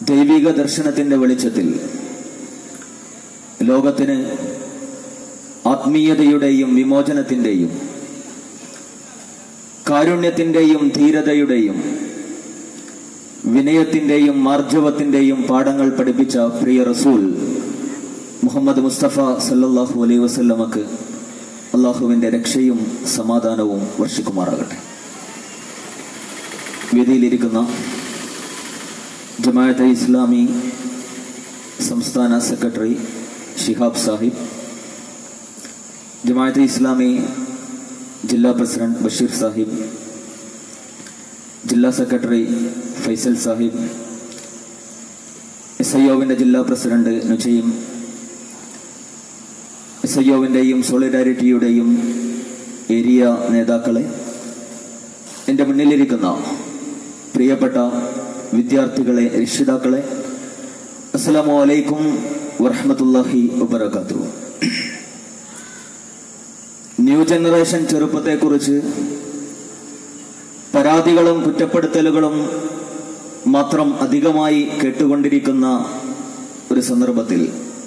ദൈവിക ദർശനത്തിന്റെ വെളിച്ചത്തിൽ ലോകത്തിന് ആത്മീയതയുടെയും വിമോചനത്തിന്റെയും കാരുണ്യത്തിന്റെയും ധീരതയുടെയും വിനയത്തിന്റെയും മാർജവത്തിന്റെയും പാഠങ്ങൾ പഠിപ്പിച്ച പ്രിയ റസൂൽ മുഹമ്മദ് മുസ്തഫ സല്ലല്ലാഹു അലൈഹി വസല്ലമക്ക് അള്ളാഹുവിന്റെ രക്ഷയും സമാധാനവും വർഷിക്കുമാറാകട്ടെ. വേദിയിലിരിക്കുന്ന ജമാഅത്തെ ഇസ്ലാമി സംസ്ഥാന സെക്രട്ടറി ഷിഹാബ് സാഹിബ്, ജമാഅത്തെ ഇസ്ലാമി ജില്ലാ പ്രസിഡന്റ് ബഷീർ സാഹിബ്, ജില്ലാ സെക്രട്ടറി ഫൈസൽ സാഹിബ്, SIO-വിന്റെ ജില്ലാ പ്രസിഡന്റ് നുജൈം, SIO-വിന്റെയും സോളിഡാരിറ്റിയുടെയും ഏരിയ നേതാക്കളെ, എൻ്റെ മുന്നിലിരിക്കുന്ന പ്രിയപ്പെട്ട വിദ്യാർത്ഥികളെ, രക്ഷിതാക്കളെ, അസ്സലാമു അലൈക്കും വറഹ്മത്തുള്ളാഹി വബറകാതുഹു. ന്യൂ ജനറേഷൻ ചെറുപ്പത്തെക്കുറിച്ച് പരാതികളും കുറ്റപ്പെടുത്തലുകളും മാത്രം അധികമായി കേട്ടുകൊണ്ടിരിക്കുന്ന ഒരു സന്ദർഭത്തിൽ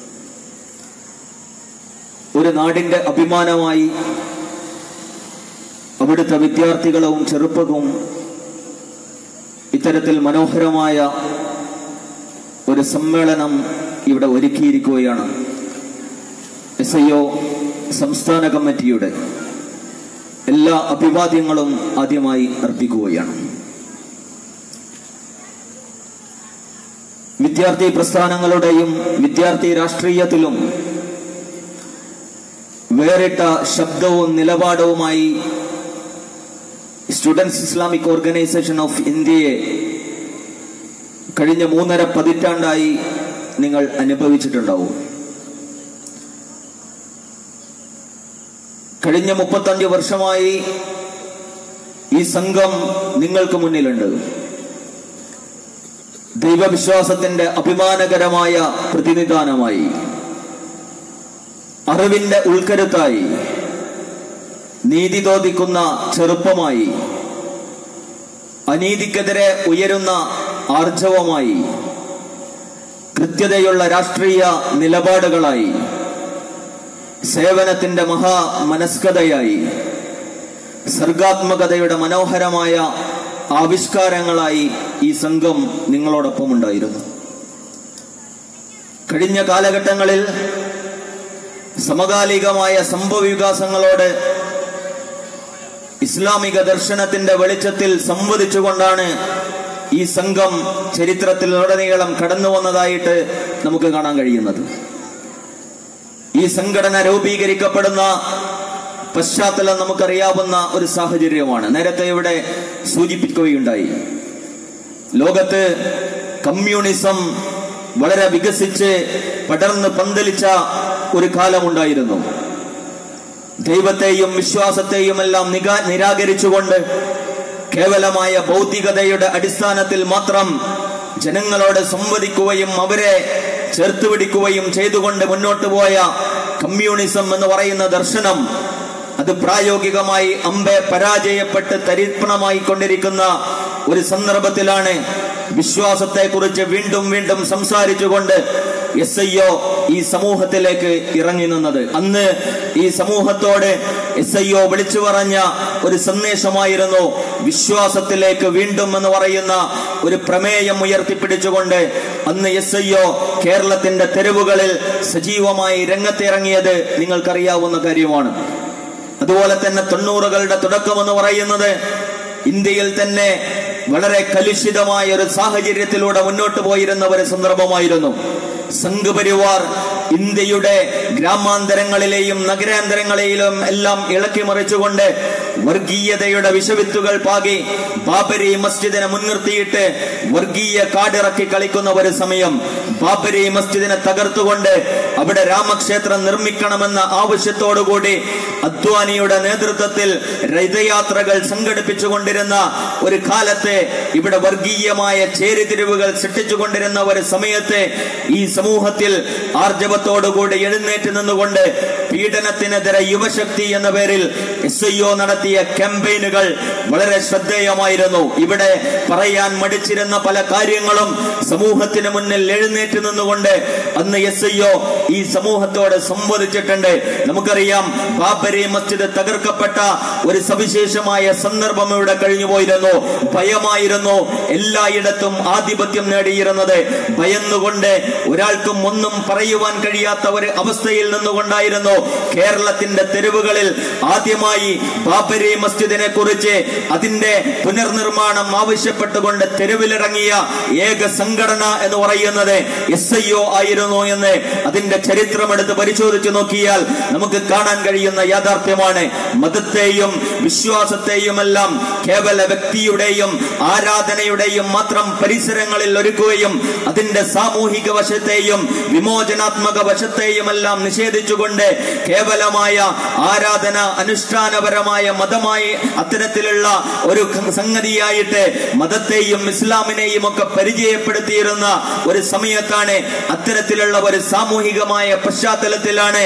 ഒരു നാടിന്റെ അഭിമാനമായി അവിടുത്തെ വിദ്യാർത്ഥികളും ചെറുപ്പവും ഇത്തരത്തിൽ മനോഹരമായ ഒരു സമ്മേളനം ഇവിടെ ഒരുക്കിയിരിക്കുകയാണ്. SIO സംസ്ഥാന കമ്മിറ്റിയുടെ എല്ലാ അഭിവാദ്യങ്ങളും ആദ്യമായി അർപ്പിക്കുകയാണ്. വിദ്യാർത്ഥി പ്രസ്ഥാനങ്ങളുടെയും വിദ്യാർത്ഥി രാഷ്ട്രീയത്തിലും വേറിട്ട ശബ്ദവും നിലപാടവുമായി സ്റ്റുഡൻസ് ഇസ്ലാമിക് ഓർഗനൈസേഷൻ ഓഫ് ഇന്ത്യയെ കഴിഞ്ഞ 3.5 പതിറ്റാണ്ടായി നിങ്ങൾ അനുഭവിച്ചിട്ടുണ്ടാവും. കഴിഞ്ഞ 35 വർഷമായി ഈ സംഘം നിങ്ങൾക്ക് മുന്നിലുണ്ട്. ദൈവവിശ്വാസത്തിന്റെ അഭിമാനകരമായ പ്രതിനിധാനമായി, അറിവിന്റെ ഉൾക്കരുത്തായി, നീതി തോതിക്കുന്ന ചെറുപ്പമായി, അനീതിക്കെതിരെ ഉയരുന്ന ആർജവമായി, കൃത്യതയുള്ള രാഷ്ട്രീയ നിലപാടുകളായി, സേവനത്തിന്റെ മഹാമനസ്കതയായി, സർഗാത്മകതയുടെ മനോഹരമായ ആവിഷ്കാരങ്ങളായി ഈ സംഘം നിങ്ങളോടൊപ്പം ഉണ്ടായിരുന്നു. കഴിഞ്ഞ കാലഘട്ടങ്ങളിൽ സമകാലികമായ സംഭവവികാസങ്ങളോട് ഇസ്ലാമിക ദർശനത്തിന്റെ വെളിച്ചത്തിൽ സംവദിച്ചുകൊണ്ടാണ് ഈ സംഘം ചരിത്രത്തിലുടനീളം കടന്നു വന്നതായിട്ട് നമുക്ക് കാണാൻ കഴിയുന്നത്. ഈ സംഘടന രൂപീകരിക്കപ്പെടുന്ന പശ്ചാത്തലം നമുക്കറിയാവുന്ന ഒരു സാഹചര്യമാണ്. നേരത്തെ ഇവിടെ സൂചിപ്പിക്കുകയുണ്ടായി. ലോകത്ത് കമ്മ്യൂണിസം വളരെ വികസിച്ച് പടർന്ന് പന്തലിച്ച ഒരു കാലമുണ്ടായിരുന്നു. ദൈവത്തെയും വിശ്വാസത്തെയും എല്ലാം നിരാകരിച്ചുകൊണ്ട് കേവലമായ ഭൗതികതയുടെ അടിസ്ഥാനത്തിൽ മാത്രം ജനങ്ങളോട് സംവദിക്കുകയും അവരെ ചേർത്തുപിടിക്കുകയും ചെയ്തുകൊണ്ട് മുന്നോട്ട് പോയ കമ്മ്യൂണിസം എന്ന് പറയുന്ന ദർശനം, അത് പ്രായോഗികമായി പരാജയപ്പെട്ട് തരിപ്പണമായി കൊണ്ടിരിക്കുന്ന ഒരു സന്ദർഭത്തിലാണ് വിശ്വാസത്തെക്കുറിച്ച് വീണ്ടും വീണ്ടും സംസാരിച്ചുകൊണ്ട് SIO ഈ സമൂഹത്തിലേക്ക് ഇറങ്ങി നിന്നത്. അന്ന് ഈ സമൂഹത്തോട് SIO വിളിച്ചു പറഞ്ഞ ഒരു സന്ദേശമായിരുന്നു വിശ്വാസത്തിലേക്ക് വീണ്ടും എന്ന് പറയുന്ന ഒരു പ്രമേയം ഉയർത്തിപ്പിടിച്ചുകൊണ്ട് അന്ന് SIO കേരളത്തിന്റെ തെരുവുകളിൽ സജീവമായി രംഗത്തിറങ്ങിയത് നിങ്ങൾക്കറിയാവുന്ന കാര്യമാണ്. അതുപോലെ തന്നെ 90കളുടെ തുടക്കം എന്ന് പറയുന്നത് ഇന്ത്യയിൽ തന്നെ വളരെ കലുഷിതമായ ഒരു സാഹചര്യത്തിലൂടെ മുന്നോട്ട് പോയിരുന്ന ഒരു സന്ദർഭമായിരുന്നു. സംഘപരിവാർ ഇന്ത്യയുടെ ഗ്രാമാന്തരങ്ങളിലെയും നഗരാന്തരങ്ങളിലും എല്ലാം ഇളക്കി മറിച്ചുകൊണ്ട് വർഗീയതയുടെ വിഷവിത്തുകൾ പാകി ബാബരി മസ്ജിദിനെ മുൻനിർത്തിയിട്ട് വർഗീയ കാടിറക്കി കളിക്കുന്ന ഒരു സമയം. ബാബരി മസ്ജിദിനെ തകർത്തുകൊണ്ട് അവിടെ രാമക്ഷേത്രം നിർമ്മിക്കണമെന്ന ആവശ്യത്തോടുകൂടി അദ്വാനിയുടെ നേതൃത്വത്തിൽ രഥയാത്രകൾ സംഘടിപ്പിച്ചുകൊണ്ടിരുന്ന ഒരു കാലത്ത് ഇവിടെ വർഗീയമായ ചേരിതിരിവുകൾ സൃഷ്ടിച്ചുകൊണ്ടിരുന്ന ഒരു സമയത്ത് ഈ സമൂഹത്തിൽ ആർജവത്തോടുകൂടി എഴുന്നേറ്റ് നിന്നുകൊണ്ട് പീഡനത്തിനെതിരെ യുവശക്തി എന്ന പേരിൽ SIO നടത്തിയ ക്യാമ്പയിനുകൾ വളരെ ശ്രദ്ധേയമായിരുന്നു. ഇവിടെ പറയാൻ മടിച്ചിരുന്ന പല കാര്യങ്ങളും സമൂഹത്തിന് മുന്നിൽ എഴുന്നേറ്റ് നിന്നുകൊണ്ട് അന്ന് SIO ഈ സമൂഹത്തോട് സംവദിച്ചിട്ടുണ്ട്. നമുക്കറിയാം, ബാബരി മസ്ജിദ് തകർക്കപ്പെട്ട ഒരു സവിശേഷമായ സന്ദർഭം ഇവിടെ കഴിഞ്ഞുപോയിരുന്നു. ഭയമായിരുന്നു എല്ലായിടത്തും ആധിപത്യം നേടിയിരുന്നത്. ഭയന്നുകൊണ്ട് ഒരാൾക്കും ഒന്നും പറയുവാൻ കഴിയാത്ത ഒരു അവസ്ഥയിൽ നിന്നുകൊണ്ടായിരുന്നു കേരളത്തിന്റെ തെരുവുകളിൽ ആദ്യമായി ബാബരി മസ്ജിദിനെ കുറിച്ച് അതിന്റെ പുനർനിർമ്മാണം ആവശ്യപ്പെട്ടുകൊണ്ട് തെരുവിലിറങ്ങിയ ഏക സംഘടന എന്ന് പറയുന്നത് SIO ആയിരുന്നു എന്ന് അതിന്റെ ചരിത്രമെടുത്ത് പരിശോധിച്ചു നോക്കിയാൽ നമുക്ക് കാണാൻ കഴിയുന്ന യാഥാർത്ഥ്യമാണ്. മതത്തെയും വിശ്വാസത്തെയുമെല്ലാം കേവല വ്യക്തിയുടെയും ആരാധനയുടെയും മാത്രം പരിസരങ്ങളിൽ ഒരുക്കുകയും അതിന്റെ സാമൂഹിക വശത്തെയും വിമോചനാത്മക വശത്തെയുമെല്ലാം നിഷേധിച്ചുകൊണ്ട് കേവലമായ ആരാധന അനുഷ്ഠാനപരമായ മതമായി അത്തരത്തിലുള്ള ഒരു സംഗതിയായിട്ട് മതത്തെയും ഇസ്ലാമിനെയും ഒക്കെ പരിചയപ്പെടുത്തിയിരുന്ന ഒരു സമയത്താണ്, അത്തരത്തിലുള്ള ഒരു സാമൂഹികമായ പശ്ചാത്തലത്തിലാണ്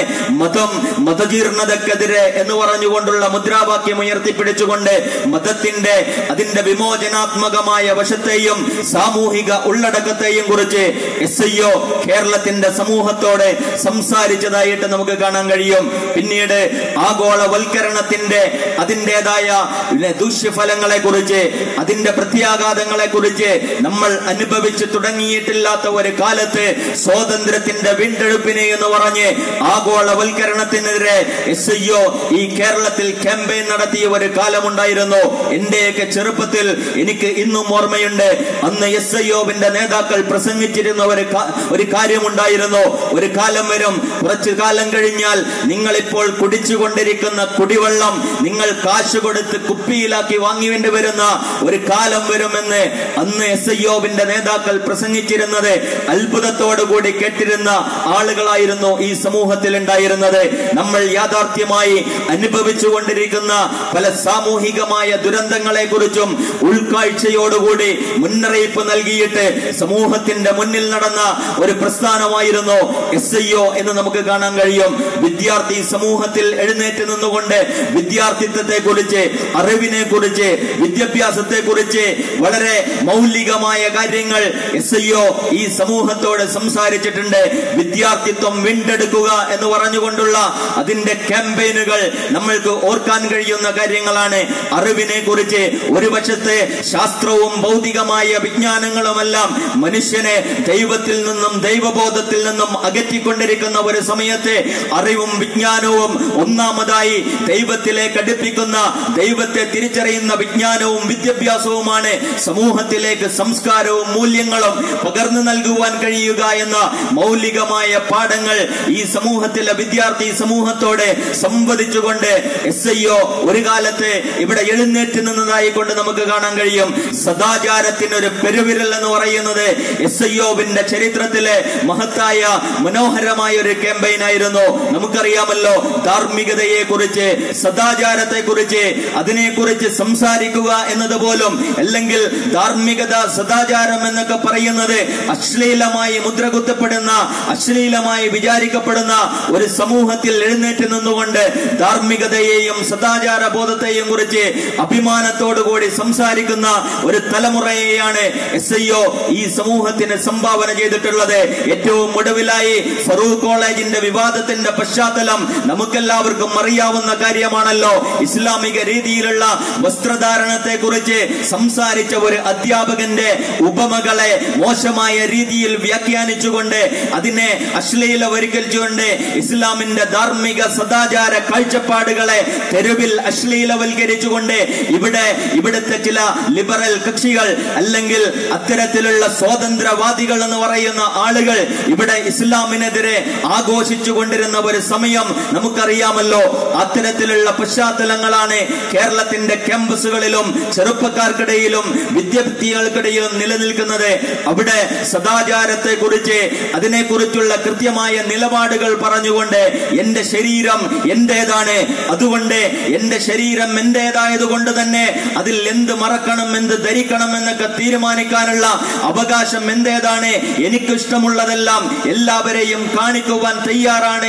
മതജീർണതക്കെതിരെ എന്ന് പറഞ്ഞുകൊണ്ടുള്ള മുദ്രാവാക്യം ഉയർത്തിപ്പിടിച്ചുകൊണ്ട് മതത്തിന്റെ അതിന്റെ വിമോചനാത്മകമായ വശത്തെയും സാമൂഹിക ഉള്ളടക്കത്തെയും കുറിച്ച് SIO കേരളത്തിന്റെ സമൂഹത്തോടെ സംസാരിച്ചതായിട്ട് നമുക്ക് കാണാൻ കഴിയും. പിന്നീട് ആഗോളവൽക്കരണത്തിന്റെ അതിൻ്റെതായ ദൂഷ്യഫലങ്ങളെ കുറിച്ച് അതിന്റെ പ്രത്യാഘാതങ്ങളെ കുറിച്ച് നമ്മൾ അനുഭവിച്ചു തുടങ്ങിയിട്ടില്ലാത്ത ഒരു കാലത്ത് സ്വാതന്ത്ര്യത്തിന്റെ വീണ്ടെടുപ്പിനെ എന്ന് പറഞ്ഞ് ആഗോളവൽക്കരണത്തിനെതിരെ SIO ഈ കേരളത്തിൽ ക്യാമ്പയിൻ നടത്തിയ ഒരു കാലമുണ്ടായിരുന്നു. എന്റെയൊക്കെ ചെറുപ്പത്തിൽ എനിക്ക് ഇന്നും ഓർമ്മയുണ്ട്. അന്ന് SIOവിന്റെ നേതാക്കൾ പ്രസംഗിച്ചിരുന്ന ഒരു കാര്യമുണ്ടായിരുന്നു. ഒരു കാലം വരും, കുറച്ചു കാലം കഴിഞ്ഞാൽ നിങ്ങളിപ്പോൾ കുടിച്ചുകൊണ്ടിരിക്കുന്ന കുടിവെള്ളം നിങ്ങൾ കാശ് കൊടുത്ത് കുപ്പിയിലാക്കി വാങ്ങിവേണ്ടി വരുന്ന ഒരു കാലം വരുമെന്ന് അന്ന് SIOവിന്റെ നേതാക്കൾ പ്രസംഗിച്ചിരുന്നത് അത്ഭുതത്തോടുകൂടി കേട്ടിരുന്ന ആളുകളായിരുന്നു ഈ സമൂഹത്തിൽ ഉണ്ടായിരുന്നത്. നമ്മൾ യാഥാർത്ഥ്യമായി അനുഭവിച്ചുകൊണ്ടിരിക്കുന്ന പല സാമൂഹികമായ ദുരന്തങ്ങളെ കുറിച്ചും ഉൾക്കാഴ്ചയോടുകൂടി മുന്നറിയിപ്പ് നൽകിയിട്ട് സമൂഹത്തിന്റെ മുന്നിൽ നടന്ന ഒരു പ്രസ്ഥാനമായിരുന്നു SIO എന്ന് നമുക്ക് കാണാൻ കഴിയും. വിദ്യാർത്ഥി സമൂഹത്തിൽ എഴുന്നേറ്റ് നിന്നുകൊണ്ട് വിദ്യാർത്ഥിത്വത്തെ കുറിച്ച്, അറിവിനെ കുറിച്ച്, വിദ്യാഭ്യാസത്തെ കുറിച്ച് വളരെ മൗലികമായ കാര്യങ്ങൾ SIO ഈ സമൂഹത്തോട് സംസാരിച്ചിട്ടുണ്ട്. വിദ്യാർത്ഥിത്വം വീണ്ടെടുക്കുക എന്ന് പറഞ്ഞുകൊണ്ടുള്ള അതിന്റെ ക്യാമ്പയിനുകൾ നമ്മൾക്ക് ഓർക്കാൻ കഴിയുന്ന കാര്യങ്ങളാണ്. അറിവിനെ കുറിച്ച് ഒരു വശത്തെ ശാസ്ത്രവും ഭൗതികമായ വിജ്ഞാനങ്ങളുമെല്ലാം മനുഷ്യനെ ദൈവത്തിൽ നിന്നും ദൈവബോധത്തിൽ നിന്നും അകറ്റിക്കൊണ്ടിരിക്കുന്ന ഒരു സമയത്ത് അറിവും വിജ്ഞാനവും ഒന്നാമതായി ദൈവത്തിലേക്ക് അടുപ്പിക്കുന്ന, ദൈവത്തെ തിരിച്ചറിയുന്ന വിജ്ഞാനവും വിദ്യാഭ്യാസവുമാണ് സമൂഹത്തിലേക്ക് സംസ്കാരവും മൂല്യങ്ങളും പകർന്നു നൽകുവാൻ കഴിയുക എന്ന മൗലികമായ പാഠങ്ങൾ ഈ സമൂഹത്തിലെ വിദ്യാർത്ഥി സമൂഹത്തോടെ സംവദിച്ചുകൊണ്ട് SIO ഒരു കാലത്ത് ഇവിടെ എഴുന്നേറ്റ് നിന്നതായി കൊണ്ട് നമുക്ക് കാണാൻ കഴിയും. സദാചാരത്തിനൊരു പെരുവിരൽ എന്ന് പറയുന്നത് SIOവിന്റെ ചരിത്രത്തിലെ മഹത്തായ മനോഹരമായ ഒരു ക്യാമ്പയിൻ ആയിരുന്നു. നമുക്കറിയാമല്ലോ, ധാർമ്മികതയെ കുറിച്ച്, സദാചാരത്തെ കുറിച്ച്, അതിനെക്കുറിച്ച് സംസാരിക്കുക എന്നതുപോലും, അല്ലെങ്കിൽ ധാർമ്മികത സദാചാരം എന്നൊക്കെ പറയുന്നത് അശ്ലീലമായി മുദ്രകുത്തപ്പെടുന്ന, അശ്ലീലമായി വിചാരിക്കപ്പെടുന്ന ഒരു സമൂഹത്തിൽ എഴുന്നേറ്റ് നിന്നുകൊണ്ട് ധാർമ്മികതയെയും സദാചാര ബോധത്തെയും കുറിച്ച് അഭിമാനത്തോടുകൂടി സംസാരിക്കുന്ന ഒരു തലമുറയെയാണ് SIO ഈ സമൂഹത്തിന് സംഭാവന ചെയ്തിട്ടുള്ളത്. ഏറ്റവും ഒടുവിലായി ഫറൂഖ് കോളേജിന്റെ വിവാദത്തിന്റെ പശ്ചാത്തലം നമുക്കെല്ലാവർക്കും അറിയാവുന്ന കാര്യമാണല്ലോ. ഇസ്ലാമിക രീതിയിലുള്ള വസ്ത്രധാരണത്തെ കുറിച്ച് സംസാരിച്ച ഒരു അധ്യാപകന്റെ ഉപമകളെ മോശമായ രീതിയിൽ വ്യാഖ്യാനിച്ചുകൊണ്ട് അതിനെ അശ്ലീലവൽക്കരിച്ചുകൊണ്ട് ഇസ്ലാമിന്റെ ധാർമ്മിക സദാചാര കാഴ്ചപ്പാടുകളെ തെരുവിൽ അശ്ലീലവൽക്കരിച്ചുകൊണ്ട് ഇവിടുത്തെ ചില ലിബറൽ കക്ഷികൾ അല്ലെങ്കിൽ അത്തരത്തിലുള്ള സ്വാതന്ത്ര്യവാദികൾ എന്ന് പറയുന്ന ആളുകൾ ഇവിടെ ഇസ്ലാമിനെതിരെ ആഘോഷിച്ചു കൊണ്ടിരുന്ന ഒരു സമയം നമുക്കറിയാമല്ലോ. അത്തരത്തിലുള്ള പശ്ചാത്തലങ്ങളാണ് കേരളത്തിന്റെ ക്യാമ്പസുകളിലും ചെറുപ്പക്കാർക്കിടയിലും വിദ്യാർത്ഥികൾക്കിടയിലും നിലനിൽക്കുന്നത്. അവിടെ സദാചാരത്തെ കുറിച്ച്, അതിനെക്കുറിച്ചുള്ള കൃത്യമായ നിലപാടുകൾ പറഞ്ഞുകൊണ്ട് എന്റെ ശരീരം എന്റേതാണ്, അതുകൊണ്ട് എന്റെ ശരീരം എന്റേതായതുകൊണ്ട് തന്നെ അതിൽ എന്ത് മറക്കണം, എന്ത് ധരിക്കണം എന്നൊക്കെ തീരുമാനിക്കാനുള്ള അവകാശം എന്റേതാണ്, എനിക്കിഷ്ടമുള്ളതെല്ലാം എല്ലാവരെയും കാണിക്കുവാൻ തയ്യാറാണ് എന്നൊക്കെ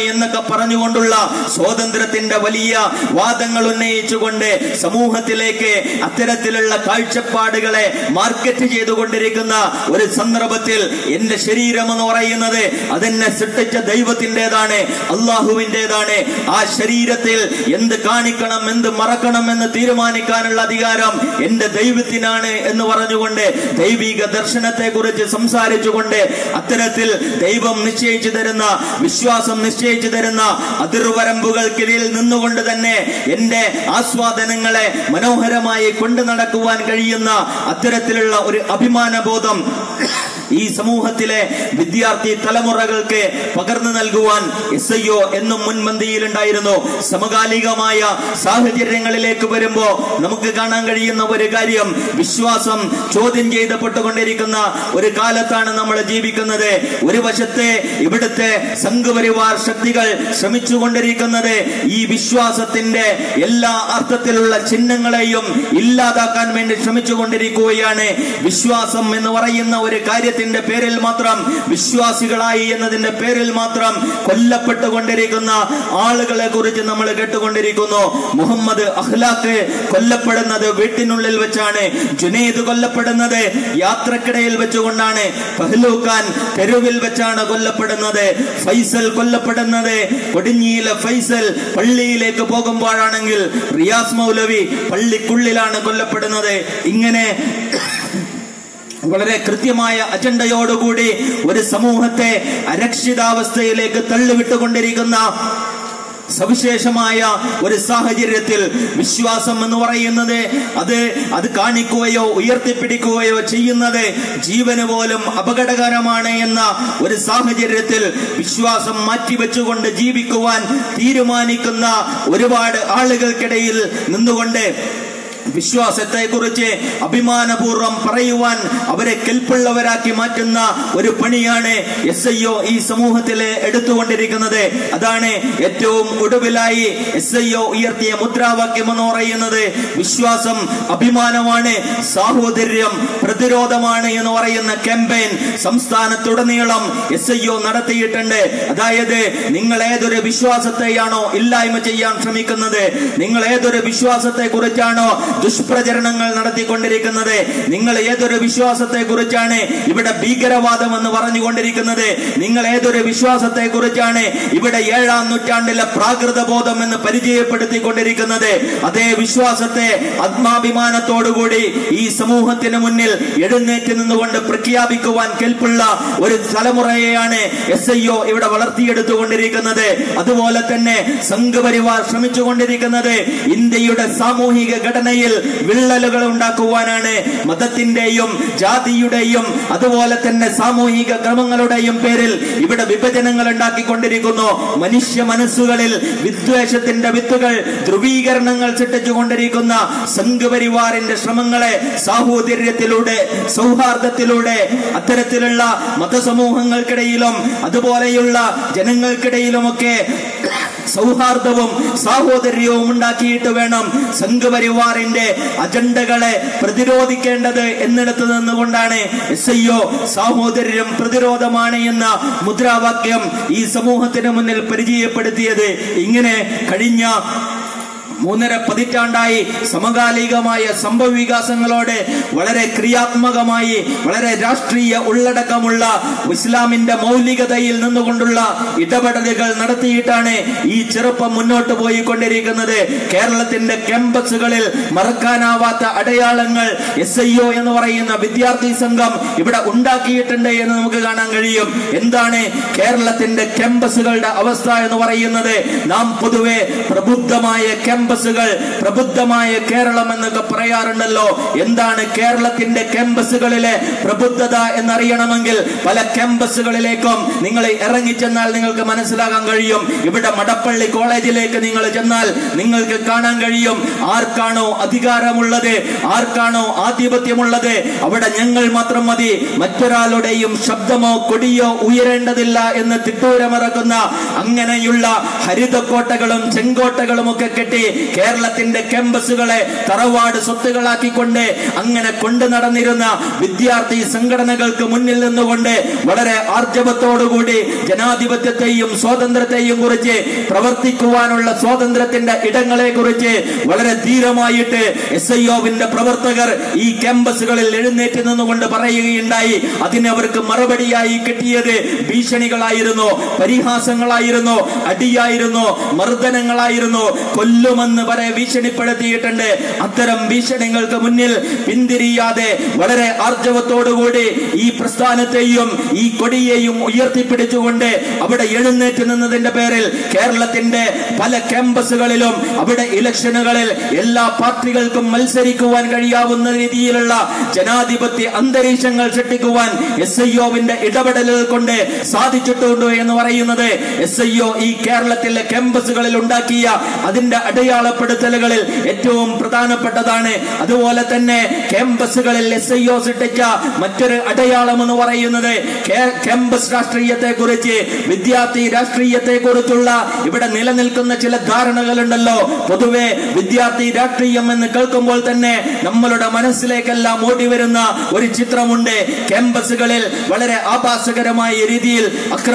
പറഞ്ഞുകൊണ്ടുള്ള സ്വാതന്ത്ര്യത്തിന്റെ വലിയ വാദങ്ങൾ ഉന്നയിച്ചുകൊണ്ട് സമൂഹത്തിലേക്ക് അത്തരത്തിലുള്ള കാഴ്ചപ്പാടുകളെ മാർക്കറ്റ് ചെയ്തുകൊണ്ടിരിക്കുന്ന ഒരു സന്ദർഭത്തിൽ എന്റെ ശരീരം എന്ന് പറയുന്നത് അതെന്നെ സൃഷ്ടിച്ച ദൈവത്തിൻ്റെതാണ്, അള്ളാഹുവിൻ്റെതാണ്. ആ ശരീരത്തിൽ എന്ത് കാണിക്കണം എന്ത് മറക്കണം എന്ന് തീരുമാനിക്കാനുള്ള അധികാരം എന്റെ ദൈവത്തിനാണ് എന്ന് പറഞ്ഞുകൊണ്ട് ദൈവിക ദർശനത്തെ കുറിച്ച് സംസാരിച്ചുകൊണ്ട് അത്തരത്തിൽ ദൈവം നിശ്ചയിച്ചു തരുന്ന, വിശ്വാസം നിശ്ചയിച്ചു തരുന്ന അതിർവരമ്പുകൾക്കിടയിൽ നിന്നുകൊണ്ട് തന്നെ എന്റെ ആസ്വാദനങ്ങളെ മനോഹരമായി കൊണ്ടു നടക്കുവാൻ കഴിയുന്ന അത്തരത്തിലുള്ള ഒരു അഭിമാനബോധം ഈ സമൂഹത്തിലെ വിദ്യാർത്ഥി തലമുറകൾക്ക് പകർന്നു നൽകുവാൻ SIO എന്നും മുൻപന്തിയിലുണ്ടായിരുന്നു. സമകാലികമായ സാഹചര്യങ്ങളിലേക്ക് വരുമ്പോ നമുക്ക് കാണാൻ കഴിയുന്ന ഒരു കാര്യം, വിശ്വാസം ചോദ്യം ചെയ്യപ്പെട്ടുകൊണ്ടിരിക്കുന്ന ഒരു കാലത്താണ് നമ്മൾ ജീവിക്കുന്നത്. ഒരു വശത്തെ ഇവിടുത്തെ സംഘപരിവാർ ശക്തികൾ ശ്രമിച്ചുകൊണ്ടിരിക്കുന്നത് ഈ വിശ്വാസത്തിന്റെ എല്ലാ അർത്ഥത്തിലുള്ള ചിഹ്നങ്ങളെയും ഇല്ലാതാക്കാൻ വേണ്ടി ശ്രമിച്ചുകൊണ്ടിരിക്കുകയാണ്. വിശ്വാസം എന്ന് പറയുന്ന ഒരു കാര്യത്തിന്റെ പേരിൽ മാത്രം, വിശ്വാസികളായി എന്നതിന്റെ പേരിൽ മാത്രം കൊല്ലപ്പെട്ടുകൊണ്ടിരിക്കുന്ന ആളുകളെ കുറിച്ച് നമ്മൾ കേട്ടുകൊണ്ടിരിക്കുന്നു. മുഹമ്മദ് അഖ്ലാഖ് കൊല്ലപ്പെടുന്നത് വീട്ടിനുള്ളിൽ വെച്ചാണ്. ജുനൈദ് കൊല്ലപ്പെടുന്നത് യാത്രക്കിടയിൽ വെച്ചുകൊണ്ടാണ്. പഹ്ലൂഖാൻ തെരുവിൽ വെച്ചാണ് കൊല്ലപ്പെടുന്നത്. ഫൈസൽ കൊല്ലപ്പെടുന്നത് കൊടിഞ്ഞിയിലെ ഫൈസൽ പള്ളിയിലേക്ക് പോകുമ്പോഴാണെങ്കിൽ റിയാസ് മൗലവി പള്ളിക്കുള്ളിലാണ് കൊല്ലപ്പെടുന്നത്. ഇങ്ങനെ വളരെ കൃത്യമായ അജണ്ടയോടുകൂടി ഒരു സമൂഹത്തെ അരക്ഷിതാവസ്ഥയിലേക്ക് തള്ളിവിട്ടുകൊണ്ടിരിക്കുന്ന സവിശേഷമായ ഒരു സാഹചര്യത്തിൽ വിശ്വാസം എന്ന് പറയുന്നത് അത് കാണിക്കുകയോ ഉയർത്തിപ്പിടിക്കുകയോ ചെയ്യുന്നത് ജീവന് പോലും അപകടകരമാണ് എന്ന ഒരു സാഹചര്യത്തിൽ വിശ്വാസം മാറ്റിവെച്ചുകൊണ്ട് ജീവിക്കുവാൻ തീരുമാനിക്കുന്ന ഒരുപാട് ആളുകൾക്കിടയിൽ നിന്നുകൊണ്ട് വിശ്വാസത്തെ കുറിച്ച് അഭിമാനപൂർവ്വം പറയുവാൻ അവരെ കെൽപ്പുള്ളവരാക്കി മാറ്റുന്ന ഒരു പണിയാണ് SIO ഈ സമൂഹത്തിലെ എടുത്തുകൊണ്ടിരിക്കുന്നത്. അതാണ് ഏറ്റവും ഒടുവിലായി SIO ഉയർത്തിയ മുദ്രാവാക്യം എന്ന് പറയുന്നത്. വിശ്വാസം അഭിമാനമാണ്, സാഹോദര്യം പ്രതിരോധമാണ് എന്ന് പറയുന്ന ക്യാമ്പയിൻ സംസ്ഥാനത്തുടനീളം SIO നടത്തിയിട്ടുണ്ട്. അതായത് നിങ്ങൾ ഏതൊരു വിശ്വാസത്തെയാണോ ഇല്ലായ്മ ചെയ്യാൻ ശ്രമിക്കുന്നത്, നിങ്ങൾ ഏതൊരു വിശ്വാസത്തെ കുറിച്ചാണോ ദുഷ്പ്രചരണങ്ങൾ നടത്തിക്കൊണ്ടിരിക്കുന്നത്, നിങ്ങൾ ഏതൊരു വിശ്വാസത്തെ കുറിച്ചാണ് ഇവിടെ ഭീകരവാദം എന്ന് പറഞ്ഞുകൊണ്ടിരിക്കുന്നത്, നിങ്ങൾ ഏതൊരു വിശ്വാസത്തെ കുറിച്ചാണ് ഇവിടെ 7-ാം നൂറ്റാണ്ടിലെ പ്രാകൃത ബോധം എന്ന് പരിചയപ്പെടുത്തിക്കൊണ്ടിരിക്കുന്നത്, അതേ വിശ്വാസത്തെ ആത്മാഭിമാനത്തോടുകൂടി ഈ സമൂഹത്തിന് മുന്നിൽ എഴുന്നേറ്റ് നിന്നുകൊണ്ട് പ്രഖ്യാപിക്കുവാൻ കെൽപ്പുള്ള ഒരു തലമുറയെയാണ് SIO ഇവിടെ വളർത്തിയെടുത്തുകൊണ്ടിരിക്കുന്നത്. അതുപോലെ തന്നെ സംഘപരിവാർ ശ്രമിച്ചുകൊണ്ടിരിക്കുന്നത് ഇന്ത്യയുടെ സാമൂഹിക ഘടനയിൽ വിള്ളലുകൾ ഉണ്ടാക്കുവാനാണ്. മതത്തിന്റെയും ജാതിയുടെയും അതുപോലെ തന്നെ സാമൂഹിക ക്രമങ്ങളുടെയും പേരിൽ ഇവിടെ വിഭജനങ്ങൾ ഉണ്ടാക്കിക്കൊണ്ടിരിക്കുന്നു. മനുഷ്യ മനസ്സുകളിൽ വിദ്വേഷത്തിന്റെ വിത്തുകൾ, ധ്രുവീകരണങ്ങൾ സൃഷ്ടിച്ചുകൊണ്ടിരിക്കുന്ന സംഘപരിവാറിന്റെ ശ്രമങ്ങളെ സാഹോദര്യത്തിലൂടെ, സൗഹാർദ്ദത്തിലൂടെ അത്തരത്തിലുള്ള മതസമൂഹങ്ങൾക്കിടയിലും അതുപോലെയുള്ള ജനങ്ങൾക്കിടയിലുമൊക്കെ സൗഹാർദ്ദവും സാഹോദര്യവും ഉണ്ടാക്കിയിട്ട് വേണം സംഘപരിവാറിന്റെ അജണ്ടകളെ പ്രതിരോധിക്കേണ്ടത് എന്നിടത്ത് നിന്നുകൊണ്ടാണ് SIO സാഹോദര്യം പ്രതിരോധമാണ് എന്ന മുദ്രാവാക്യം ഈ സമൂഹത്തിന് മുന്നിൽ പരിചയപ്പെടുത്തിയത്. ഇങ്ങനെ കഴിഞ്ഞ 3.5 പതിറ്റാണ്ടായി സമകാലികമായ സംഭവ വികാസങ്ങളോട് വളരെ ക്രിയാത്മകമായി, വളരെ രാഷ്ട്രീയ ഉള്ളടക്കമുള്ള ഇസ്ലാമിന്റെ മൗലികതയിൽ നിന്നുകൊണ്ടുള്ള ഇടപെടലുകൾ നടത്തിയിട്ടാണ് ഈ ചെറുപ്പം മുന്നോട്ട് പോയിക്കൊണ്ടിരിക്കുന്നത്. കേരളത്തിന്റെ ക്യാമ്പസുകളിൽ മറക്കാനാവാത്ത അടയാളങ്ങൾ SIO എന്ന് പറയുന്ന വിദ്യാർത്ഥി സംഘം ഇവിടെ ഉണ്ടാക്കിയിട്ടുണ്ട് എന്ന് നമുക്ക് കാണാൻ കഴിയും. എന്താണ് കേരളത്തിന്റെ ക്യാമ്പസുകളുടെ അവസ്ഥ എന്ന് പറയുന്നത്? നാം പൊതുവെ പ്രബുദ്ധമായ ക്യാമ്പസുകൾ, പ്രബുദ്ധമായ കേരളം എന്നൊക്കെ പറയാറുണ്ടല്ലോ. എന്താണ് കേരളത്തിന്റെ ക്യാമ്പസുകളിലെ പ്രബുദ്ധത എന്നറിയണമെങ്കിൽ പല ക്യാമ്പസുകളിലേക്കും നിങ്ങൾ ഇറങ്ങിച്ചെന്നാൽ നിങ്ങൾക്ക് മനസ്സിലാക്കാൻ കഴിയും. ഇവിടെ മടപ്പള്ളി കോളേജിലേക്ക് നിങ്ങൾ ചെന്നാൽ നിങ്ങൾക്ക് കാണാൻ കഴിയും ആർക്കാണോ അധികാരമുള്ളത്, ആർക്കാണോ ആധിപത്യമുള്ളത് അവിടെ ഞങ്ങൾ മാത്രം മതി, മറ്റൊരാളുടെയും ശബ്ദമോ കൊടിയോ ഉയരേണ്ടതില്ല എന്ന് തിട്ടൂരമിറക്കുന്ന അങ്ങനെയുള്ള ഹരിതക്കോട്ടകളും ചെങ്കോട്ടകളും ഒക്കെ കെട്ടി കേരളത്തിന്റെ ക്യാമ്പസുകളെ തറവാട് സ്വത്തുകളാക്കിക്കൊണ്ട് അങ്ങനെ കൊണ്ടു നടന്നിരുന്ന വിദ്യാർത്ഥി സംഘടനകൾക്ക് മുന്നിൽ നിന്നുകൊണ്ട് വളരെ ആർജവത്തോടുകൂടി ജനാധിപത്യത്തെയും സ്വാതന്ത്ര്യത്തെയും കുറിച്ച് പ്രവർത്തിക്കുവാനുള്ള സ്വാതന്ത്ര്യത്തിന്റെ ഇടങ്ങളെ കുറിച്ച് വളരെ ധീരമായിട്ട് SIO-വിന്റെ പ്രവർത്തകർ ഈ ക്യാമ്പസുകളിൽ എഴുന്നേറ്റ് നിന്നുകൊണ്ട് പറയുകയുണ്ടായി. അതിനവർക്ക് മറുപടിയായി കിട്ടിയത് ഭീഷണികളായിരുന്നു, പരിഹാസങ്ങളായിരുന്നു, അടിയായിരുന്നു, മർദ്ദനങ്ങളായിരുന്നു, കൊല്ലുമെന്ന് വരെ ഭീഷണിപ്പെടുത്തിയിട്ടുണ്ട്. അത്തരം ഭീഷണികൾക്ക് മുന്നിൽ പിന്തിരിയാതെ വളരെ ആർജവത്തോടുകൂടി ഈ പ്രസ്ഥാനത്തെയും ഈ കൊടിയെയും ഉയർത്തിപ്പിടിച്ചുകൊണ്ട് അവിടെ എഴുന്നേറ്റ് നിന്നതിന്റെ പേരിൽ കേരളത്തിന്റെ പല ക്യാമ്പസുകളിലും അവിടെ ഇലക്ഷനുകളിൽ എല്ലാ പാർട്ടികൾക്കും മത്സരിക്കുവാൻ കഴിയാവുന്ന രീതിയിലുള്ള ജനാധിപത്യ അന്തരീക്ഷങ്ങൾ സൃഷ്ടിക്കുവാൻ SIO-വിന്റെ ഇടപെടലുകൾ കൊണ്ട് സാധിച്ചിട്ടുണ്ട് എന്ന് പറയുന്നത് SIO ഈ കേരളത്തിലെ ക്യാമ്പസുകളിൽ ഉണ്ടാക്കിയ അതിന്റെ അടയാളപ്പെടുത്തലുകളിൽ ഏറ്റവും പ്രധാനപ്പെട്ടതാണ്. അതുപോലെ തന്നെ ക്യാമ്പസുകളിൽ SIO സൃഷ്ടിച്ച മറ്റൊരു അടയാളം എന്ന് പറയുന്നത് ക്യാമ്പസ് രാഷ്ട്രീയത്തെ കുറിച്ച്, വിദ്യാർത്ഥി രാഷ്ട്രീയത്തെ കുറിച്ചുള്ള ഇവിടെ നിലനിൽക്കുന്ന ചില ധാരണകളുണ്ടല്ലോ. പൊതുവെ വിദ്യാർത്ഥി രാഷ്ട്രീയം എന്ന് കേൾക്കുമ്പോൾ തന്നെ നമ്മളുടെ മനസ്സിലേക്കെല്ലാം ഓടി വരുന്ന ഒരു ചിത്രമുണ്ട്. ക്യാമ്പസുകളിൽ വളരെ ആഭാസകരമായ രീതിയിൽ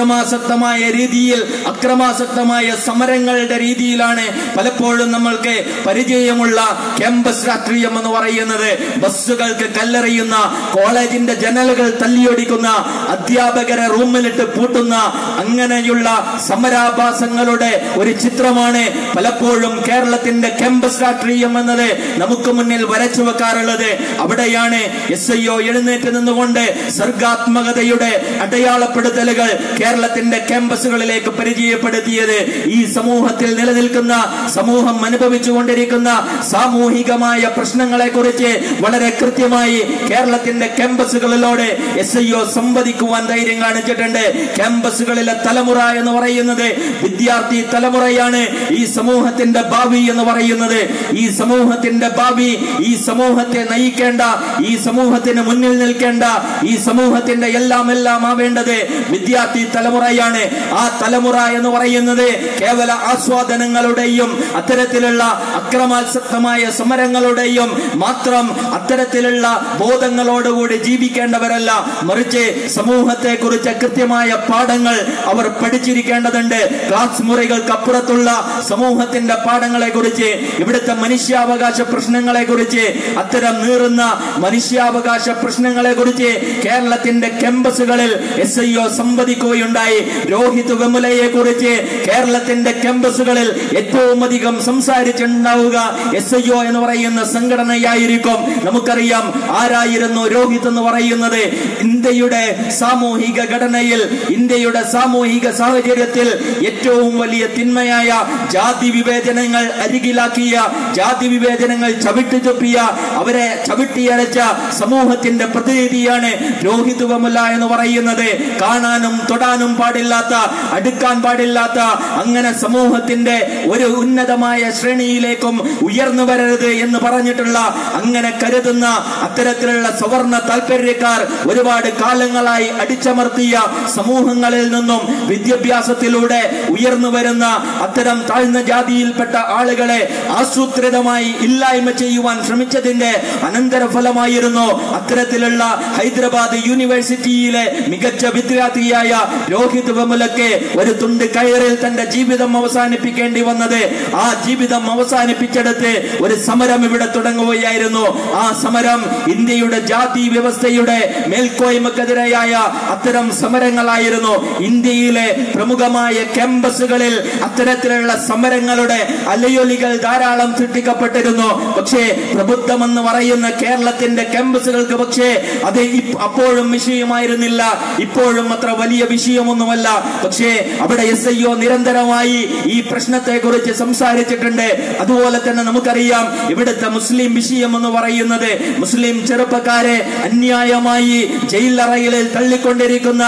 അക്രമാസക്തമായ സമരങ്ങളുടെ രീതിയിലാണ് പലപ്പോഴും നമ്മൾക്ക് പരിചയമുള്ള ക്യാമ്പസ് രാഷ്ട്രീയം എന്ന് പറയുന്നത്. ബസ്സുകൾക്ക് കല്ലെറിയുന്ന, കോളേജിന്റെ ജനലുകൾ തല്ലിയൊടിക്കുന്ന, അധ്യാപകരെ റൂമിലിട്ട് പൂട്ടുന്ന അങ്ങനെയുള്ള സമരാഭാസങ്ങളുടെ ഒരു ചിത്രമാണ് പലപ്പോഴും കേരളത്തിന്റെ ക്യാമ്പസ് രാഷ്ട്രീയം എന്നത് നമുക്ക് മുന്നിൽ വരച്ചു വെക്കാറുള്ളത്. അവിടെയാണ് SIO എഴുന്നേറ്റ് നിന്നുകൊണ്ട് സർഗാത്മകതയുടെ അടയാളപ്പെടുത്തലുകൾ കേരളത്തിന്റെ ക്യാമ്പസുകളിലേക്ക് പരിചയപ്പെടുത്തിയത്. ഈ സമൂഹത്തിൽ നിലനിൽക്കുന്ന, സമൂഹം അനുഭവിച്ചുകൊണ്ടിരിക്കുന്ന സാമൂഹികമായ പ്രശ്നങ്ങളെ കുറിച്ച് വളരെ കൃത്യമായി കേരളത്തിന്റെ ക്യാമ്പസുകളിലൂടെ SIO സംവദിക്കുവാൻ ധൈര്യം കാണിച്ചിട്ടുണ്ട്. ക്യാമ്പസുകളിലെ തലമുറ എന്ന് പറയുന്നത് വിദ്യാർത്ഥി തലമുറയാണ് ഈ സമൂഹത്തിന്റെ ഭാവി എന്ന് പറയുന്നത്. ഈ സമൂഹത്തിന്റെ ഭാവി, ഈ സമൂഹത്തെ നയിക്കേണ്ട, ഈ സമൂഹത്തിന് മുന്നിൽ നിൽക്കേണ്ട, ഈ സമൂഹത്തിന്റെ എല്ലാം ആവേണ്ടത് വിദ്യാർത്ഥി തലമുറയാണ്. ആ തലമുറ എന്ന് പറയുന്നത് കേവല ആസ്വാദനങ്ങളുടെയും അത്തരത്തിലുള്ള അക്രമാസക്തമായ സമരങ്ങളുടെയും മാത്രം അത്തരത്തിലുള്ള ബോധങ്ങളോടുകൂടി ജീവിക്കേണ്ടവരല്ല. മറിച്ച് സമൂഹത്തെ കുറിച്ച് കൃത്യമായ പാഠങ്ങൾ അവർ പഠിച്ചിരിക്കേണ്ടതുണ്ട്. ക്ലാസ് മുറികൾക്കപ്പുറത്തുള്ള സമൂഹത്തിന്റെ പാഠങ്ങളെ കുറിച്ച്, ഇവിടുത്തെ മനുഷ്യാവകാശ പ്രശ്നങ്ങളെ കുറിച്ച്, അത്തരം നീറുന്ന മനുഷ്യാവകാശ പ്രശ്നങ്ങളെ കുറിച്ച് കേരളത്തിന്റെ ക്യാമ്പസുകളിൽ SIO സംവദിക്കുകയുണ്ടായി. രോഹിത് വെമുലയെ കുറിച്ച് കേരളത്തിന്റെ ക്യാമ്പസുകളിൽ ഏറ്റവും അധികം സംസാരിച്ചിട്ടുണ്ടാവുക SIO എന്ന് പറയുന്ന സംഘടനയായിരിക്കും. നമുക്കറിയാം ആരായിരുന്നു രോഹിത് എന്ന് പറയുന്നത്. ഇന്ത്യയുടെ സാമൂഹിക ഘടനയിൽ, ഇന്ത്യയുടെ സാമൂഹിക സാഹചര്യത്തിൽ ഏറ്റവും വലിയ തിന്മയായ ജാതി വിവേചനങ്ങൾ അരികിലാക്കിയ, ജാതി വിവേചനങ്ങൾ ചവിട്ടിച്ചുപ്പിയ, അവരെ ചവിട്ടിയരച്ച സമൂഹത്തിന്റെ പ്രതിനിധിയാണ് രോഹിത് വെമുല എന്ന് പറയുന്നത്. കാണാനും തൊടാനും പാടില്ലാത്ത, അടുക്കാൻ പാടില്ലാത്ത, അങ്ങനെ സമൂഹത്തിന്റെ ഒരു ഉന്നതമായ ശ്രേണിയിലേക്കും ഉയർന്നു വരരുത് എന്ന് പറഞ്ഞിട്ടുള്ള, അങ്ങനെ കരുതുന്ന അത്തരത്തിലുള്ള സവർണ താല്പര്യക്കാർ ഒരുപാട് കാലങ്ങളായി അടിച്ചമർത്തിയ സമൂഹങ്ങളിൽ നിന്നും വിദ്യാഭ്യാസത്തിലൂടെ ഉയർന്നു വരുന്ന അത്തരം താഴ്ന്ന ജാതിയിൽപ്പെട്ട ആളുകളെ ആസൂത്രിതമായി ഇല്ലായ്മ ചെയ്യുവാൻ ശ്രമിച്ചതിന്റെ അനന്തരഫലമായിരുന്നു അത്തരത്തിലുള്ള ഹൈദരാബാദ് യൂണിവേഴ്സിറ്റിയിലെ മികച്ച വിദ്യാർത്ഥിയായ രോഹിത് വെമുലയ്ക്ക് ഒരു തുണ്ട് കയറിൽ തന്റെ ജീവിതം അവസാനിപ്പിക്കേണ്ടി വന്നത്. ആ ജീവിതം അവസാനിപ്പിച്ചെടുത്ത് ഒരു സമരം ഇവിടെ തുടങ്ങുകയായിരുന്നു. ആ സമരം ഇന്ത്യയുടെ ജാതി വ്യവസ്ഥയുടെ മേൽക്കോയ്മക്കെതിരെയായ അത്തരം സമരങ്ങളായിരുന്നു. ഇന്ത്യയിലെ പ്രമുഖമായ ക്യാമ്പസുകളിൽ അത്തരത്തിലുള്ള സമരങ്ങളുടെ അലയൊലികൾ ധാരാളം സൃഷ്ടിക്കപ്പെട്ടിരുന്നു. പക്ഷേ പ്രബുദ്ധമെന്ന് പറയുന്ന കേരളത്തിന്റെ ക്യാമ്പസുകൾക്ക് പക്ഷേ അത് അപ്പോഴും വിഷയമായിരുന്നില്ല, ഇപ്പോഴും അത്ര വലിയ വിഷയമൊന്നുമല്ല. പക്ഷേ അവിടെ SIO നിരന്തരമായി ഈ പ്രശ്നത്തെ കുറിച്ച് സംസാരിച്ചിട്ടുണ്ട്. അതുപോലെ തന്നെ നമുക്കറിയാം ഇവിടുത്തെ മുസ്ലിം വിഷയം എന്ന് പറയുന്നത്, മുസ്ലിം ചെറുപ്പക്കാരെ അന്യായമായി ജയിലറയിൽ തള്ളിക്കൊണ്ടിരിക്കുന്ന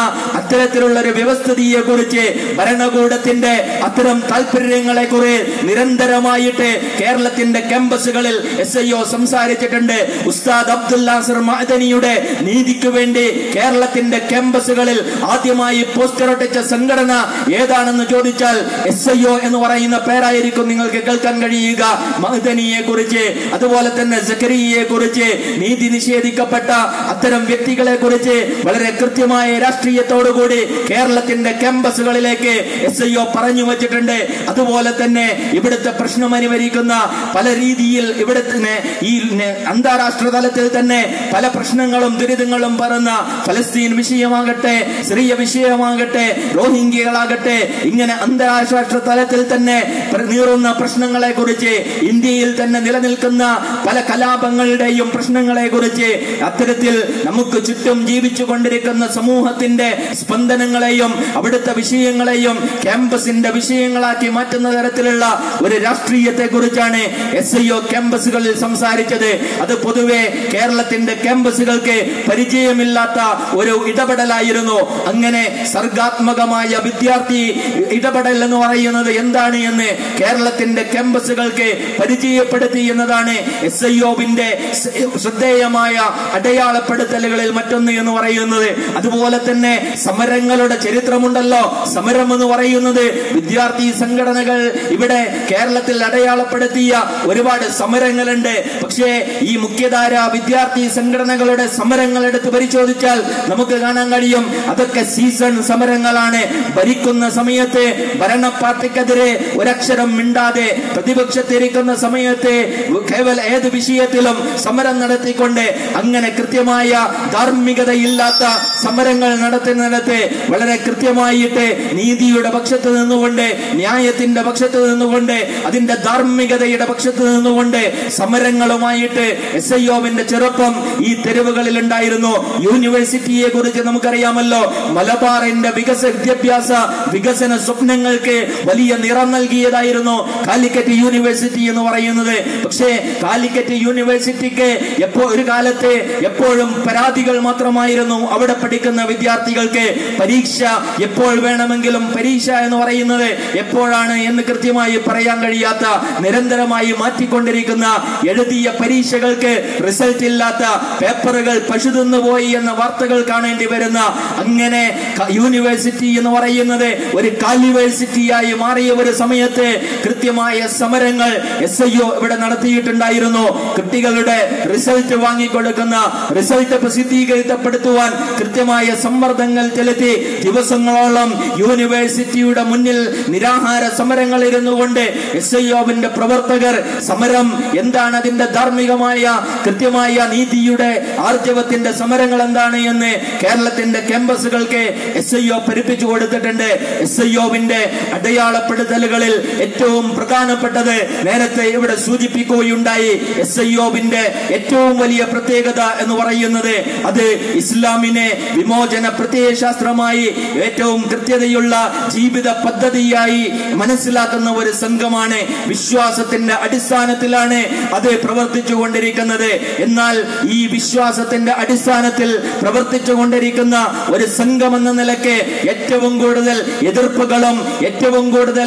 അത്തരത്തിലുള്ള ഒരു വ്യവസ്ഥിതിയെ കുറിച്ച്, ഭരണകൂടത്തിന്റെ അത്തരം താല്പര്യങ്ങളെ കുറിച്ച് നിരന്തരമായിട്ട് കേരളത്തിന്റെ ക്യാമ്പസുകളിൽ SIO സംസാരിച്ചിട്ടുണ്ട്. ഉസ്താദ് അബ്ദുൽ നാസർ മഅദനിയുടെ നീതിക്ക് വേണ്ടി കേരളത്തിന്റെ ക്യാമ്പസുകളിൽ ആദ്യമായി പോസ്റ്റർ ഒട്ടിച്ച സംഘടന ഏതാണെന്ന് ചോദിച്ചാൽ SIO എന്ന് പറയുന്ന പേരായിരിക്കും നിങ്ങൾക്ക് കേൾക്കാൻ കഴിയുക. മഅദനിയെ കുറിച്ച്, അതുപോലെ തന്നെ സക്കരിയെ കുറിച്ച്, നീതി നിഷേധിക്കപ്പെട്ട അത്തരം വ്യക്തികളെ കുറിച്ച് വളരെ കൃത്യമായ രാഷ്ട്രീയത്തോടുകൂടി കേരളത്തിന്റെ ക്യാമ്പസുകളിലേക്ക് SIO പറഞ്ഞു വച്ചിട്ടുണ്ട്. അതുപോലെ തന്നെ ഇവിടുത്തെ പ്രശ്നം അനുവദിക്കുന്ന പല രീതിയിൽ ഇവിടുത്തെ ഈ അന്താരാഷ്ട്ര തലത്തിൽ തന്നെ പല പ്രശ്നങ്ങളും ദുരിതങ്ങളും പറഞ്ഞ ഫലസ്തീൻ വിഷയമാകട്ടെ, സിറിയ വിഷയമാകട്ടെ, റോഹിംഗ്യകളാകട്ടെ, ഇങ്ങനെ അന്താരാഷ്ട്ര തലത്തിൽ തന്നെ നീറുന്ന പ്രശ്നങ്ങളെ കുറിച്ച്, ഇന്ത്യയിൽ തന്നെ നിലനിൽക്കുന്ന പല കലാപങ്ങളുടെയും പ്രശ്നങ്ങളെ കുറിച്ച്, അത്തരത്തിൽ നമുക്ക് ചുറ്റും ജീവിച്ചു കൊണ്ടിരിക്കുന്ന സമൂഹത്തിന്റെ സ്പന്ദനങ്ങളെയും അവിടുത്തെ വിഷയങ്ങളെയും ക്യാമ്പസിന്റെ വിഷയങ്ങളാക്കി മാറ്റുന്ന തരത്തിലുള്ള ഒരു രാഷ്ട്രീയത്തെ കുറിച്ചാണ് SIO ക്യാമ്പസുകളിൽ സംസാരിച്ചത്. അത് പൊതുവെ കേരളത്തിന്റെ ക്യാമ്പസുകൾക്ക് പരിചയമില്ലാത്ത ഒരു ഇടപെടലായിരുന്നു. അങ്ങനെ സർഗാത്മകമായ വിദ്യാർത്ഥി ഇടപെടൽ എന്ന് പറയുന്നത് എന്താണ് എന്ന് കേരളത്തിന്റെ ക്യാമ്പസുകൾക്ക് പരിചയപ്പെടുത്തി എന്നതാണ് SIOവിന്റെ ശ്രദ്ധേയമായ അടയാളപ്പെടുത്തലുകളിൽ മറ്റൊന്ന് എന്ന് പറയുന്നത്. അതുപോലെ തന്നെ സമരങ്ങളുടെ ചരിത്രമുണ്ടല്ലോ. സമരം എന്ന് പറയുന്നത് വിദ്യാർത്ഥി സംഘടനകൾ ഇവിടെ കേരളത്തിൽ അടയാളപ്പെടുത്തിയ ഒരുപാട് സമരങ്ങളുണ്ട്. പക്ഷേ ഈ മുഖ്യധാര വിദ്യാർത്ഥി സംഘടനകളുടെ സമരങ്ങൾ എടുത്ത് പരിശോധിച്ചാൽ നമുക്ക് കാണാൻ കഴിയും അതൊക്കെ സീസൺ സമരങ്ങളാണ്. ഭരിക്കുന്ന സമയത്ത് ഭരണ പാർട്ടിക്കെതിരെ ഒരക്ഷരം മിണ്ടാതെ, പ്രതിപക്ഷത്തിരിക്കുന്ന സമയത്ത് കേവല ഏത് വിഷയത്തിലും സമരം നടത്തിക്കൊണ്ട് അങ്ങനെ കൃത്യമായ ധാർമ്മികതയില്ലാത്ത സമരങ്ങൾ നടത്തുന്നിടത്ത് വളരെ കൃത്യമായിട്ട് നീതിയുടെ പക്ഷത്ത് നിന്നുകൊണ്ട്, ന്യായത്തിന്റെ പക്ഷത്ത് നിന്നുകൊണ്ട്, അതിന്റെ ധാർമ്മികതയുടെ പക്ഷത്ത് നിന്നുകൊണ്ട് സമരങ്ങളുമായിട്ട് SIOവിന്റെ ചെറുപ്പം ഈ തെരുവുകളിൽ ഉണ്ടായിരുന്നു. യൂണിവേഴ്സിറ്റിയെ കുറിച്ച് നമുക്കറിയാമല്ലോ. മലബാറിന്റെ വിദ്യാഭ്യാസ വികസന സ്വപ്നങ്ങൾക്ക് വലിയ നിറം നൽകിയതായിരുന്നു കാലിക്കറ്റ് യൂണിവേഴ്സിറ്റി എന്ന് പറയുന്നത്. പക്ഷേ കാലിക്കറ്റ് യൂണിവേഴ്സിറ്റിക്ക് ഒരു കാലത്ത് എപ്പോഴും പരാതികൾ മാത്രമായിരുന്നു. അവിടെ പഠിക്കുന്ന വിദ്യാർത്ഥികൾക്ക് പരീക്ഷ എപ്പോൾ വേണമെങ്കിലും, പരീക്ഷ എന്ന് പറയുന്നത് എപ്പോഴാണ് എന്ന് കൃത്യമായി പറയാൻ കഴിയാത്ത, നിരന്തരമായി മാറ്റിക്കൊണ്ടിരിക്കുന്ന, എഴുതിയ പരീക്ഷകൾക്ക് റിസൾട്ട് ഇല്ലാത്ത, പേപ്പറുകൾ പശുതിന്നു പോയി എന്ന വാർത്തകൾ കാണേണ്ടി വരുന്ന, അങ്ങനെ യൂണിവേഴ്സിറ്റി എന്ന് പറയുന്നത് ഒരു കാലിവേഴ്സിറ്റിയായി മാറിയ ഒരു സമയത്ത് കൃത്യമായ സമരങ്ങൾ SIO ഇവിടെ നടത്തിയിട്ടുണ്ടായിരുന്നു. കുട്ടികളുടെ റിസൾട്ട് വാങ്ങിക്കൊടുക്കുന്ന, റിസൾട്ട് പ്രസിദ്ധീകരിക്കപ്പെടുത്തുവാൻ കൃത്യമായ സമ്മർദ്ദങ്ങൾ ചെലുത്തി ദിവസങ്ങളോളം യൂണിവേഴ്സിറ്റിയുടെ മുന്നിൽ നിരാഹാര സമരങ്ങൾ ഇരുന്നുകൊണ്ട് SIOവിന്റെ പ്രവർത്തകർ സമരം എന്താണ്, അതിന്റെ ധാർമ്മികമായ കൃത്യമായ നീതിയുടെ ആർജവത്തിന്റെ സമരങ്ങൾ എന്താണ് എന്ന് കേരളത്തിന്റെ ക്യാമ്പസുകൾക്ക് SIO പഠിപ്പിച്ചു കൊടുത്തിട്ടുണ്ട്. SIOവിന്റെ അടയാളപ്പെടുത്തലുകളിൽ ഏറ്റവും പ്രധാനപ്പെട്ടത് നേരത്തെ ഇവിടെ സൂചിപ്പിക്കുകയുണ്ടായി. SIOവിന്റെ ഏറ്റവും വലിയ പ്രത്യേകത എന്ന് പറയുന്നത് അത് ഇസ്ലാമിനെ വിമോചന പ്രത്യയശാസ്ത്രമായി ഏറ്റവും കൃത്യതയുള്ള ജീവിത പദ്ധതിയായി മനസ്സിലാക്കുന്ന ഒരു സംഘമാണ്. വിശ്വാസത്തിന്റെ അടിസ്ഥാനത്തിലാണ് അത് പ്രവർത്തിച്ചു കൊണ്ടിരിക്കുന്നത്. എന്നാൽ ഈ വിശ്വാസത്തിന്റെ അടിസ്ഥാനത്തിൽ പ്രവർത്തിച്ചു കൊണ്ടിരിക്കുന്ന ഒരു സംഘം എന്ന നിലയ്ക്ക് ഏറ്റവും കൂടുതൽ എതിർപ്പുകളും ഏറ്റവും കൂടുതൽ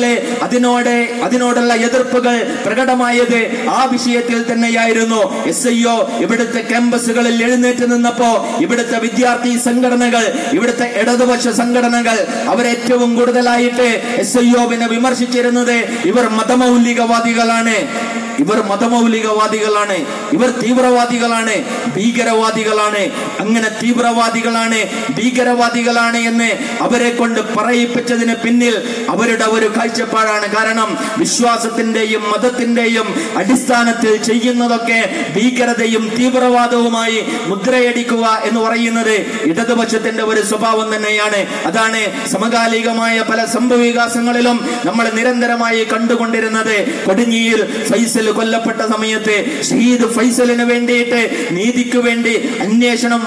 അതിനോടുള്ള എതിർപ്പുകൾ പ്രകടമായത് ആ വിഷയത്തിൽ തന്നെയായിരുന്നു. SIO ഇവിടുത്തെ ക്യാമ്പസുകളിൽ എഴുന്നേറ്റ് നിന്നപ്പോ ഇവിടുത്തെ വിദ്യാർത്ഥി സംഘടനകൾ, ഇവിടുത്തെ ഇടതുപക്ഷ സംഘടനകൾ അവരേറ്റവും കൂടുതലായിട്ട് SIOവിനെ വിമർശിച്ചിരുന്നത് ഇവർ മതമൗലികവാദികളാണ്, ഇവർ തീവ്രവാദികളാണ്, ഭീകരവാദികളാണ്. അങ്ങനെ തീവ്രവാദികളാണ്, ഭീകരവാദികളാണ് എന്ന് അവരെ കൊണ്ട് പറയിപ്പിച്ചതിന് പിന്നിൽ അവരുടെ ഒരു കാഴ്ചപ്പാടാണ്. കാരണം വിശ്വാസത്തിന്റെയും മതത്തിന്റെയും അടിസ്ഥാനത്തിൽ ചെയ്യുന്നതൊക്കെ ഭീകരതയും തീവ്രവാദവുമായി മുദ്രയടിക്കുക എന്ന് പറയുന്നത് ഇടതുപക്ഷത്തിന്റെ ഒരു സ്വഭാവം തന്നെയാണ്. അതാണ് സമകാലികമായ പല സംഭവവികാസങ്ങളിലും നമ്മൾ നിരന്തരമായി കണ്ടുകൊണ്ടിരുന്നത്. കൊടിഞ്ഞിയിൽ ഫൈസൽ കൊല്ലപ്പെട്ട സമയത്ത് ഷഹീദ് ഫൈസലിന് വേണ്ടിയിട്ട് നീതിക്ക് വേണ്ടി അന്വേഷണം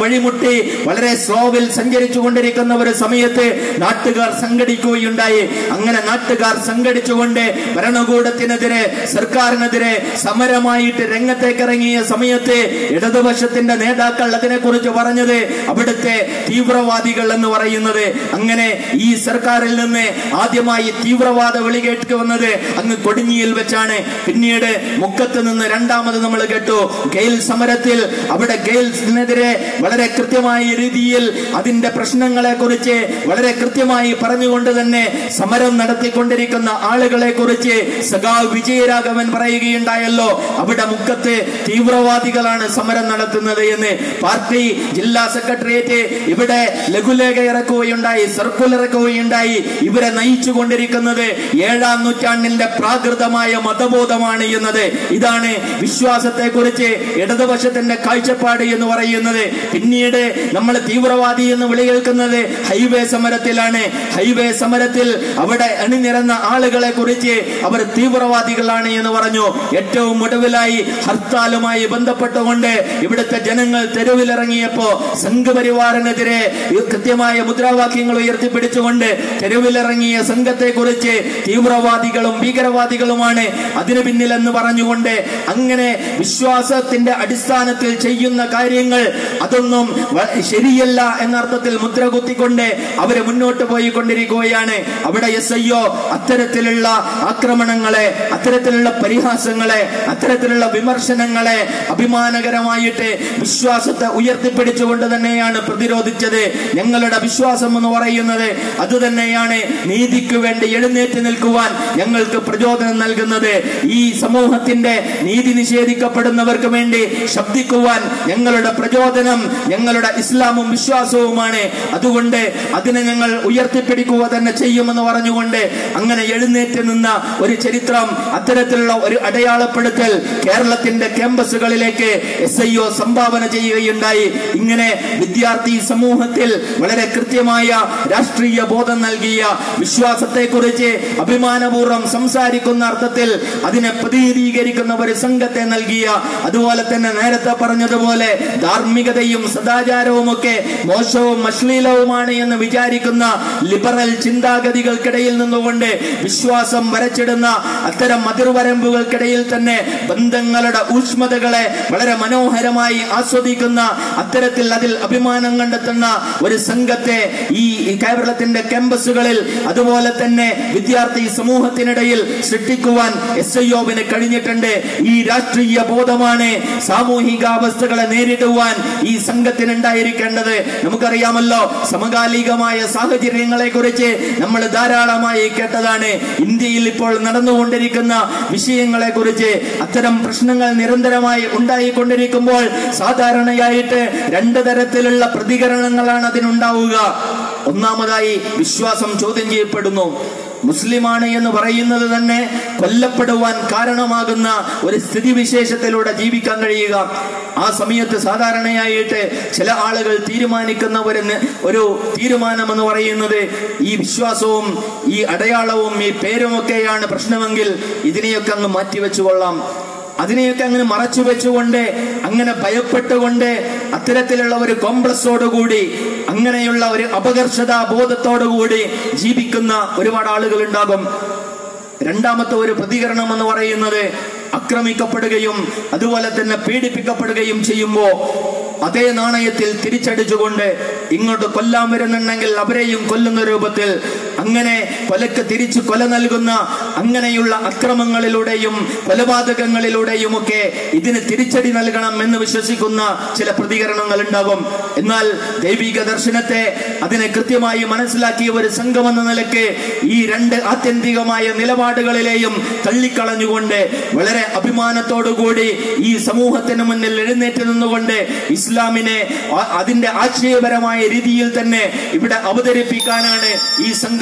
വഴിമുട്ടി വളരെ സ്ലോവിൽ സഞ്ചരിച്ചു കൊണ്ടിരിക്കുന്ന ഒരു സമയത്ത് നാട്ടുകാർ സംഘടിക്കുകയുണ്ടായി. അങ്ങനെ നാട്ടുകാർ സംഘടിച്ചുകൊണ്ട് ഭരണകൂടത്തിനെതിരെ, സർക്കാരിനെതിരെ സമരമായിട്ട് രംഗത്തേക്ക് ഇറങ്ങിയ സമയത്ത് ഇടതുപക്ഷത്തിന്റെ നേതാക്കൾ അതിനെക്കുറിച്ച് പറഞ്ഞത് അവിടുത്തെ തീവ്രവാദികൾ എന്ന് പറയുന്നത്. അങ്ങനെ ഈ സർക്കാരിൽ നിന്ന് ആദ്യമായി തീവ്രവാദ വിളി കേട്ട് വന്നത് അങ്ങ് കൊടിഞ്ഞിയിൽ വെച്ചാണ്. പിന്നീട് മുക്കത്ത് നിന്ന് രണ്ടാമത് നമ്മൾ കേട്ടു ഗെയിൽ സമരത്തിൽ. അവിടെ ഗെയിൽസിനെതിരെ വളരെ കൃത്യമായ രീതിയിൽ അതിന്റെ പ്രശ്നങ്ങളെ കുറിച്ച് വളരെ കൃത്യമായി പറഞ്ഞുകൊണ്ട് തന്നെ സമരം നടത്തിക്കൊണ്ടിരിക്കുന്ന ആളുകളെ കുറിച്ച് സഖാവ് വിജയരാഘവൻ പറയുകയുണ്ടായല്ലോ, അവിടെ മുക്കത്ത് തീവ്രവാദികളാണ് സമരം നടത്തുന്നത് എന്ന്. പാർട്ടി ജില്ലാ സെക്രട്ടേറിയറ്റ് ഇവിടെ ലഘുലേഖ ഇറക്കുകയുണ്ടായി, സർക്കുലർ ഇറക്കുകയുണ്ടായി. ഇവരെ നയിച്ചു കൊണ്ടിരിക്കുന്നത് 7ാം നൂറ്റാണ്ടിന്റെ പ്രാകൃതമായ മതബോധമാണ് എന്നത്. ഇതാണ് വിശ്വാസത്തെ കുറിച്ച് ഇടതുപക്ഷത്തിന്റെ കാഴ്ചപ്പാട് എന്ന് പറയുന്നത്. പിന്നീട് നമ്മൾ തീവ്രവാദി എന്ന് വിളി കേൾക്കുന്നത് ഹൈവേ സമരത്തിലാണ്. ഹൈവേ സമരത്തിൽ അവിടെ അണിനിരന്ന ആളുകളെ കുറിച്ച് അവർ തീവ്രവാദികളാണ് എന്ന് പറഞ്ഞു. ഏറ്റവും ഒടുവിലായി ഹർത്താലുമായി ബന്ധപ്പെട്ടുകൊണ്ട് ഇവിടുത്തെ ജനങ്ങൾ തെരുവിലിറങ്ങിയപ്പോ സംഘപരിവാറിനെതിരെ കൃത്യമായ മുദ്രാവാക്യങ്ങൾ ഉയർത്തിപ്പിടിച്ചുകൊണ്ട് തെരുവിലിറങ്ങിയ സംഘത്തെ കുറിച്ച് തീവ്രവാദികളും ഭീകരവാദികളുമാണ് അതിനു പിന്നിലെന്ന് പറഞ്ഞുകൊണ്ട് അങ്ങനെ വിശ്വാസത്തിന്റെ അടിസ്ഥാനത്തിൽ ചെയ്യുന്ന കാര്യങ്ങൾ അതൊന്നും ശരിയല്ല എന്ന അർത്ഥത്തിൽ മുദ്ര കുത്തിക്കൊണ്ട് അവര് മുന്നോട്ട് പോയിക്കൊണ്ടിരിക്കുകയാണ്. അവിടെ SIO അത്തരത്തിലുള്ള ആക്രമണങ്ങളെ, അത്തരത്തിലുള്ള പരിഹാസങ്ങളെ, അത്തരത്തിലുള്ള വിമർശനങ്ങളെ അഭിമാനകരമായിട്ട് വിശ്വാസത്തെ ഉയർത്തിപ്പിടിച്ചുകൊണ്ട് തന്നെയാണ് പ്രതിരോധിച്ചത്. ഞങ്ങളുടെ വിശ്വാസം എന്ന് പറയുന്നത് അത് തന്നെയാണ്. നീതിക്ക് വേണ്ടി എഴുന്നേറ്റ് നിൽക്കുവാൻ ഞങ്ങൾക്ക് പ്രചോദനം നൽകുന്നത്. ഈ സമൂഹത്തിന്റെ നീതി നിഷേധിക്കപ്പെടുന്നവർക്ക് വേണ്ടി ശബ്ദിക്കുവാൻ ഞങ്ങളുടെ പ്രചോദനം ഞങ്ങളുടെ ഇസ്ലാമും വിശ്വാസവുമാണ്. അതുകൊണ്ട് അതിനെ ഞങ്ങൾ ഉയർത്തിപ്പിടിക്കുക തന്നെ ചെയ്യുമെന്ന് പറഞ്ഞുകൊണ്ട് അങ്ങനെ എഴുന്നേറ്റ് നിന്ന ഒരു ചരിത്രം, അത്തരത്തിലുള്ള ഒരു അടയാളപ്പെടുത്തൽ കേരളത്തിന്റെ ക്യാമ്പസുകളിലേക്ക് SIO സംഭാവന ചെയ്യുകയുണ്ടായി. ഇങ്ങനെ വിദ്യാർത്ഥി സമൂഹത്തിൽ വളരെ കൃത്യമായ രാഷ്ട്രീയ ബോധം നൽകിയ, വിശ്വാസത്തെ കുറിച്ച് അഭിമാനപൂർവ്വം സംസാരിക്കുന്ന അർത്ഥത്തിൽ അതിനെ പ്രതിനിധീകരിക്കുന്ന ഒരു സംഘത്തെ നൽകിയ, അതുപോലെ തന്നെ നേരത്തെ പറഞ്ഞതുപോലെ ധാർമ്മികതയും സദാചാരവും ഒക്കെ മോശവും അശ്ലീലവുമാണ് എന്ന് വിചാരിക്കുന്ന ലിബറൽ ചിന്താഗതികൾക്കിടയിൽ നിന്നുകൊണ്ട് വിശ്വാസം വരച്ചിടുന്ന അത്തരം അതിർവരമ്പുകൾക്കിടയിൽ തന്നെ ബന്ധങ്ങളുടെ ഊഷ്മതകളെ വളരെ മനോഹരമായി ആസ്വദിക്കുന്ന അത്തരത്തിൽ അതിൽ അഭിമാനം കണ്ടെത്തുന്ന ഒരു സംഘത്തെ ഈ കേരളത്തിന്റെ ക്യാമ്പസുകളിൽ അതുപോലെ തന്നെ വിദ്യാർത്ഥി സമൂഹത്തിനിടയിൽ സൃഷ്ടിക്കുവാൻ SIOവിന് കഴിഞ്ഞിട്ടുണ്ട്. ഈ രാഷ്ട്രീയ ബോധമാണ് സാമൂഹികാവസ്ഥകളെ നേരിടുവാൻ ഈ സംഘത്തിന് ഉണ്ടായിരിക്കേണ്ടത്. നമുക്കറിയാമല്ലോ, സമകാലികമായ സാഹചര്യങ്ങളെ കുറിച്ച് നമ്മൾ ധാരാളമായി കേട്ടതാണ്. ഇന്ത്യയിൽ ഇപ്പോൾ നടന്നുകൊണ്ടിരിക്കുന്ന വിഷയങ്ങളെ കുറിച്ച് അത്തരം പ്രശ്നങ്ങൾ നിരന്തരമായി ഉണ്ടായിക്കൊണ്ടിരിക്കുമ്പോൾ സാധാരണയായിട്ട് 2 തരത്തിലുള്ള പ്രതികരണങ്ങളാണ് അതിനുണ്ടാവുക. ഒന്നാമതായി വിശ്വാസം ചോദ്യം ചെയ്യപ്പെടുന്നു. മുസ്ലിമാണ് എന്ന് പറയുന്നത് തന്നെ കൊല്ലപ്പെടുവാൻ കാരണമാകുന്ന ഒരു സ്ഥിതിവിശേഷത്തിലൂടെ ജീവിക്കാൻ കഴിയുക. ആ സമയത്ത് സാധാരണയായിട്ട് ചില ആളുകൾ തീരുമാനിക്കുന്ന ഒരു തീരുമാനം എന്ന് പറയുന്നത് ഈ വിശ്വാസവും ഈ അടയാളവും ഈ പേരുമൊക്കെയാണ് പ്രശ്നമെങ്കിൽ ഇതിനെയൊക്കെ അങ്ങ് മാറ്റിവെച്ചുകൊള്ളാം, അതിനെയൊക്കെ അങ്ങനെ മറച്ചു വെച്ചുകൊണ്ട് അങ്ങനെ ഭയപ്പെട്ടുകൊണ്ട് അത്തരത്തിലുള്ള ഒരു കോംപ്ലക്സോടുകൂടി അങ്ങനെയുള്ള ഒരു അപകർഷതാ ബോധത്തോടുകൂടി ജീവിക്കുന്ന ഒരുപാട് ആളുകൾ ഉണ്ടാകും. രണ്ടാമത്തെ ഒരു പ്രതികരണം എന്ന് പറയുന്നത് ആക്രമിക്കപ്പെടുകയും അതുപോലെ തന്നെ പീഡിപ്പിക്കപ്പെടുകയും ചെയ്യുമ്പോൾ അതേ നാണയത്തിൽ തിരിച്ചടിച്ചുകൊണ്ട് ഇങ്ങോട്ട് കൊല്ലാൻ വരുന്നുണ്ടെങ്കിൽ അവരെയും കൊല്ലുന്ന രൂപത്തിൽ അങ്ങനെ കൊലക്ക് തിരിച്ചു കൊല നൽകുന്ന അങ്ങനെയുള്ള അക്രമങ്ങളിലൂടെയും കൊലപാതകങ്ങളിലൂടെയും ഒക്കെ ഇതിന് തിരിച്ചടി നൽകണം എന്ന് വിശ്വസിക്കുന്ന ചില പ്രതികരണങ്ങൾ ഉണ്ടാകും. എന്നാൽ ദൈവിക ദർശനത്തെ അതിനെ കൃത്യമായി മനസ്സിലാക്കിയ ഒരു സംഘമെന്ന നിലയ്ക്ക് ഈ 2 ആത്യന്തികമായ നിലപാടുകളിലെയും തള്ളിക്കളഞ്ഞുകൊണ്ട് വളരെ അഭിമാനത്തോടുകൂടി ഈ സമൂഹത്തിന് മുന്നിൽ എഴുന്നേറ്റ് നിന്നുകൊണ്ട് ഇസ്ലാമിനെ അതിന്റെ ആശയപരമായ രീതിയിൽ തന്നെ ഇവിടെ അവതരിപ്പിക്കാനാണ് ഈ സംഘം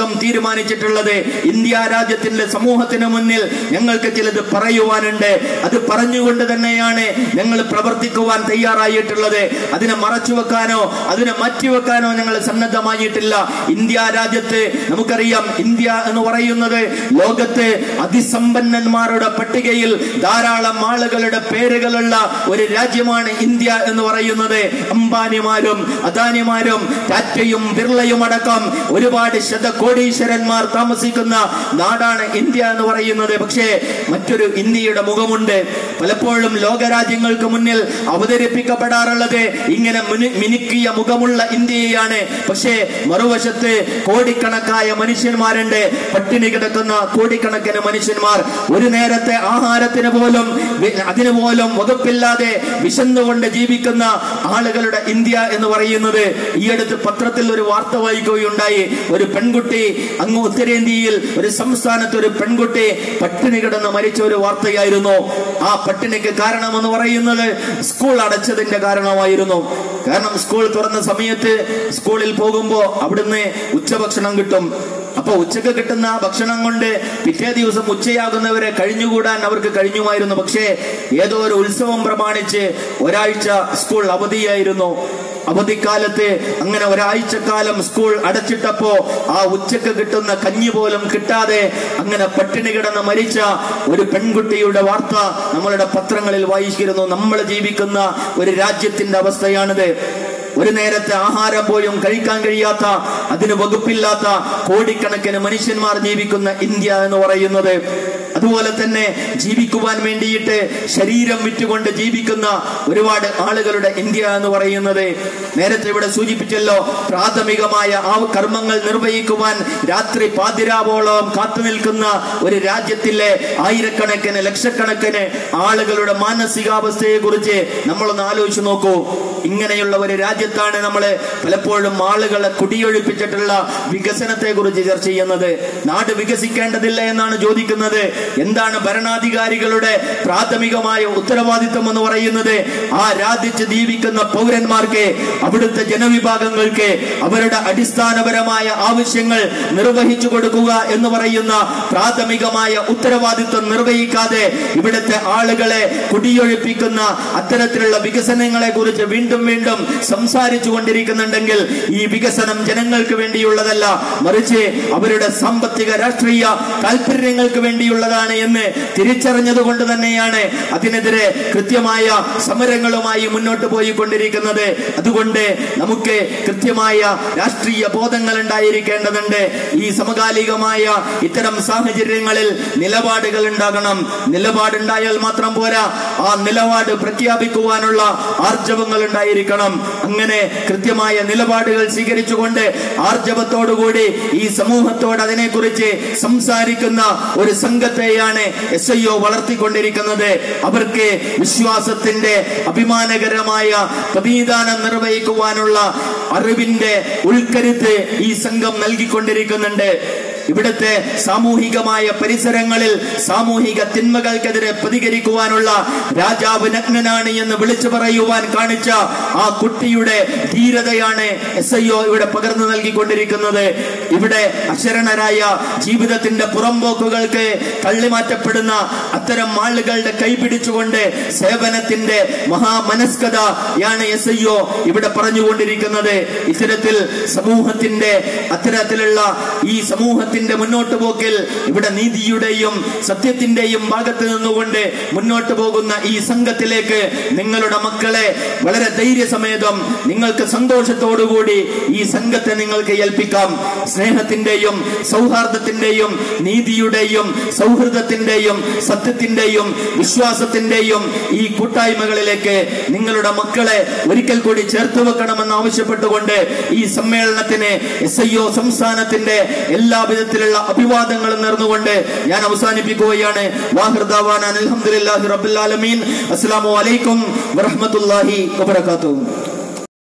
സംഘം തീരുമാനിച്ചിട്ടുള്ളത്, ഇന്ത്യ രാജ്യത്തിന്റെ സമൂഹത്തിന് മുന്നിൽ ഞങ്ങൾക്ക് ചിലത് പറയുവാനുണ്ട്. അത് പറഞ്ഞുകൊണ്ട് തന്നെയാണ് ഞങ്ങൾ പ്രവർത്തിക്കുവാൻ തയ്യാറായിട്ടുള്ളത്. അതിനെ മറച്ചുവെക്കാനോ അതിനെ മാറ്റിവെക്കാനോ ഞങ്ങൾ സന്നദ്ധമായിട്ടില്ല. ഇന്ത്യ രാജ്യത്ത് നമുക്കറിയാം, ഇന്ത്യ എന്ന് പറയുന്നത് ലോകത്ത് അതിസമ്പന്നന്മാരുടെ പട്ടികയിൽ ധാരാളം ആളുകളുടെ പേരുകളുള്ള ഒരു രാജ്യമാണ് ഇന്ത്യ എന്ന് പറയുന്നത്. അംബാനിമാരും അദാനിമാരും ടാറ്റയും ബിർളയും അടക്കം ഒരുപാട് ശതകോടീശ്വരന്മാർ താമസിക്കുന്ന നാടാണ് ഇന്ത്യ എന്ന് പറയുന്നത്. പക്ഷേ മറ്റൊരു ഇന്ത്യയുടെ മുഖമുണ്ട്. പലപ്പോഴും ലോകരാജ്യങ്ങൾക്ക് മുന്നിൽ അവതരിപ്പിക്കപ്പെടാറുള്ളത് ഇങ്ങനെ മിനുക്കിയ മുഖമുള്ള ഇന്ത്യയാണ്. പക്ഷേ മറുവശത്ത് കോടിക്കണക്കായ മനുഷ്യന്മാരുണ്ട്, പട്ടിണി കിടക്കുന്ന കോടിക്കണക്കിന് മനുഷ്യന്മാർ. ഒരു നേരത്തെ ആഹാരത്തിന് പോലും വകുപ്പില്ലാതെ വിശന്നുകൊണ്ട് ജീവിക്കുന്ന ആളുകളുടെ ഇന്ത്യ എന്ന് പറയുന്നത്. ഈ അടുത്ത് പത്രത്തിൽ ഒരു വാർത്ത വായിക്കുകയുണ്ടായി. ഒരു പെൺകുട്ടി അങ്ങ് ഉത്തരേന്ത്യയിൽ ഒരു സംസ്ഥാനത്ത് ഒരു പെൺകുട്ടി പട്ടിണി കിടന്ന് മരിച്ച ഒരു വാർത്തയായിരുന്നു. ആ പട്ടിണിക്ക് കാരണമെന്ന് പറയുന്നത് സ്കൂൾ അടച്ചതിന്റെ കാരണമായിരുന്നു. കാരണം സ്കൂൾ തുറന്ന സമയത്ത് സ്കൂളിൽ പോകുമ്പോ അവിടുന്ന് ഉച്ചഭക്ഷണം കിട്ടും. അപ്പൊ ഉച്ചക്ക് കിട്ടുന്ന ഭക്ഷണം കൊണ്ട് പിറ്റേ ദിവസം ഉച്ചയാകുന്നവരെ കഴിഞ്ഞുകൂടാൻ അവർക്ക് കഴിഞ്ഞുമായിരുന്നു. പക്ഷേ ഏതോ ഒരു ഉത്സവം പ്രമാണിച്ച് ഒരാഴ്ച സ്കൂൾ അവധിയായിരുന്നു. അവധിക്കാലത്ത് അങ്ങനെ ഒരാഴ്ചക്കാലം സ്കൂൾ അടച്ചിട്ടപ്പോ ആ ഉച്ചക്ക് കിട്ടുന്ന കഞ്ഞി പോലും കിട്ടാതെ അങ്ങനെ പട്ടിണി കിടന്ന് മരിച്ച ഒരു പെൺകുട്ടിയുടെ വാർത്ത നമ്മളുടെ പത്രങ്ങളിൽ വായിച്ചിരുന്നു. നമ്മൾ ജീവിക്കുന്ന ഒരു രാജ്യത്തിന്റെ അവസ്ഥയാണിത്. ഒരു നേരത്തെ ആഹാരം പോലും കഴിക്കാൻ കഴിയാത്ത, അതിന് വകുപ്പില്ലാത്ത കോടിക്കണക്കിന് മനുഷ്യന്മാർ ജീവിക്കുന്ന ഇന്ത്യ എന്ന് പറയുന്നത്. അതുപോലെ തന്നെ ജീവിക്കുവാൻ വേണ്ടിയിട്ട് ശരീരം വിറ്റുകൊണ്ട് ജീവിക്കുന്ന ഒരുപാട് ആളുകളുടെ ഇന്ത്യ എന്ന് പറയുന്നത്. നേരത്തെ ഇവിടെ സൂചിപ്പിച്ചല്ലോ, പ്രാഥമികമായ ആ കർമ്മങ്ങൾ നിർവഹിക്കുവാൻ രാത്രി പാതിരാവോളം കാത്തു നിൽക്കുന്ന ഒരു രാജ്യത്തിലെ ആയിരക്കണക്കിന് ലക്ഷക്കണക്കിന് ആളുകളുടെ മാനസികാവസ്ഥയെ കുറിച്ച് നമ്മളൊന്ന് ആലോചിച്ച് നോക്കൂ. ഇങ്ങനെയുള്ള ഒരു രാജ്യത്താണ് നമ്മൾ പലപ്പോഴും ആളുകളെ കുടിയൊഴിപ്പിച്ചിട്ടുള്ള വികസനത്തെ കുറിച്ച് ചർച്ച ചെയ്യുന്നത്. നാട് വികസിക്കേണ്ടതില്ല എന്നാണ് ചോദിക്കുന്നത്. എന്താണ് ഭരണാധികാരികളുടെ പ്രാഥമികമായ ഉത്തരവാദിത്വം എന്ന് പറയുന്നത്? ആ രാജ്യത്ത് ജീവിക്കുന്ന പൗരന്മാർക്ക്, അവിടുത്തെ ജനവിഭാഗങ്ങൾക്ക് അവരുടെ അടിസ്ഥാനപരമായ ആവശ്യങ്ങൾ നിർവഹിച്ചു കൊടുക്കുക എന്ന് പറയുന്ന പ്രാഥമികമായ ഉത്തരവാദിത്വം നിർവഹിക്കാതെ ഇവിടുത്തെ ആളുകളെ കുടിയൊഴിപ്പിക്കുന്ന അത്തരത്തിലുള്ള വികസനങ്ങളെ കുറിച്ച് വീണ്ടും സംസാരിച്ചു കൊണ്ടിരിക്കുന്നുണ്ടെങ്കിൽ ഈ വികസനം ജനങ്ങൾക്ക് വേണ്ടിയുള്ളതല്ല, മറിച്ച് അവരുടെ സാമ്പത്തിക രാഷ്ട്രീയ താല്പര്യങ്ങൾക്ക് വേണ്ടിയുള്ളതാണ് എന്ന് തിരിച്ചറിഞ്ഞത് കൊണ്ട് തന്നെയാണ് അതിനെതിരെ കൃത്യമായ സമരങ്ങളുമായി മുന്നോട്ട് പോയിക്കൊണ്ടിരിക്കുന്നത്. അതുകൊണ്ട് നമുക്ക് കൃത്യമായ രാഷ്ട്രീയ ബോധങ്ങൾ ഉണ്ടായിരിക്കേണ്ടതുണ്ട്. ഈ സമകാലികമായ ഇത്തരം സാഹചര്യങ്ങളിൽ നിലപാടുകൾ ഉണ്ടാകണം. നിലപാടുണ്ടായാൽ മാത്രം പോരാ, ആ നിലപാട് പ്രഖ്യാപിക്കുവാനുള്ള ആർജവങ്ങൾ ഉണ്ടായിരിക്കണം. അങ്ങനെ കൃത്യമായ നിലപാടുകൾ സ്വീകരിച്ചുകൊണ്ട് ആർജവത്തോടുകൂടി ഈ സമൂഹത്തോട് അതിനെക്കുറിച്ച് സംസാരിക്കുന്ന ഒരു സംഘത്തെയാണ് SIO വളർത്തിക്കൊണ്ടിരിക്കുന്നത്. അവർക്ക് വിശ്വാസത്തിന്റെ അഭിമാനകരമായ പ്രതിദാനം നിർവഹിക്കുവാനുള്ള അറിവിന്റെ ഉൾക്കരുത്ത് ഈ സംഘം നൽകിക്കൊണ്ടിരിക്കുന്നുണ്ട്. ഇവിടുത്തെ സാമൂഹികമായ പരിസരങ്ങളിൽ സാമൂഹിക തിന്മകൾക്കെതിരെ പ്രതികരിക്കുവാനുള്ള രാജാവ് നഗ്നനാണ് എന്ന് വിളിച്ചു പറയുവാൻ കാണിച്ച ആ കുട്ടിയുടെ ധീരതയാണ് SIO ഇവിടെ പകർന്നു നൽകിക്കൊണ്ടിരിക്കുന്നത്. ഇവിടെ അശരണരായ ജീവിതത്തിന്റെ പുറംപോക്കുകൾക്ക് തള്ളിമാറ്റപ്പെടുന്ന അത്തരം ആളുകളുടെ കൈപിടിച്ചുകൊണ്ട് സേവനത്തിന്റെ മഹാമനസ്കതയാണ് SIO ഇവിടെ പറഞ്ഞുകൊണ്ടിരിക്കുന്നത്. ഇത്തരത്തിൽ സമൂഹത്തിന്റെ അത്തരത്തിലുള്ള ഈ സമൂഹത്തിന്റെ മുന്നോട്ട് പോക്കിൽ ഇവിടെ നീതിയുടെയും സത്യത്തിന്റെയും ഭാഗത്ത് നിന്നുകൊണ്ട് മുന്നോട്ട് പോകുന്ന ഈ സംഘത്തിലേക്ക് നിങ്ങളുടെ മക്കളെ വളരെ ധൈര്യസമേതം നിങ്ങൾക്ക് സന്തോഷത്തോടുകൂടി ഈ സംഘത്തെ നിങ്ങൾക്ക് ഏൽപ്പിക്കാം. സ്നേഹത്തിന്റെയും സൗഹാർദ്ദത്തിന്റെയും നീതിയുടെയും സൗഹൃദത്തിന്റെയും സത്യത്തിന്റെയും വിശ്വാസത്തിന്റെയും ഈ കൂട്ടായ്മകളിലേക്ക് നിങ്ങളുടെ മക്കളെ ഒരിക്കൽ കൂടി ചേർത്ത് വെക്കണമെന്ന് ആവശ്യപ്പെട്ടുകൊണ്ട് ഈ സമ്മേളനത്തിന് SIO സംസ്ഥാനത്തിന്റെ എല്ലാവിധ അഭിവാദങ്ങളും നേർന്നുകൊണ്ട് ഞാൻ അവസാനിപ്പിക്കുകയാണ്. വാഹിർ ദഅവാനാ അൽഹംദുലില്ലാഹി റബ്ബിൽ ആലമീൻ. അസ്സലാമു അലൈക്കും വറഹ്മത്തുള്ളാഹി വബറകാതുഹു.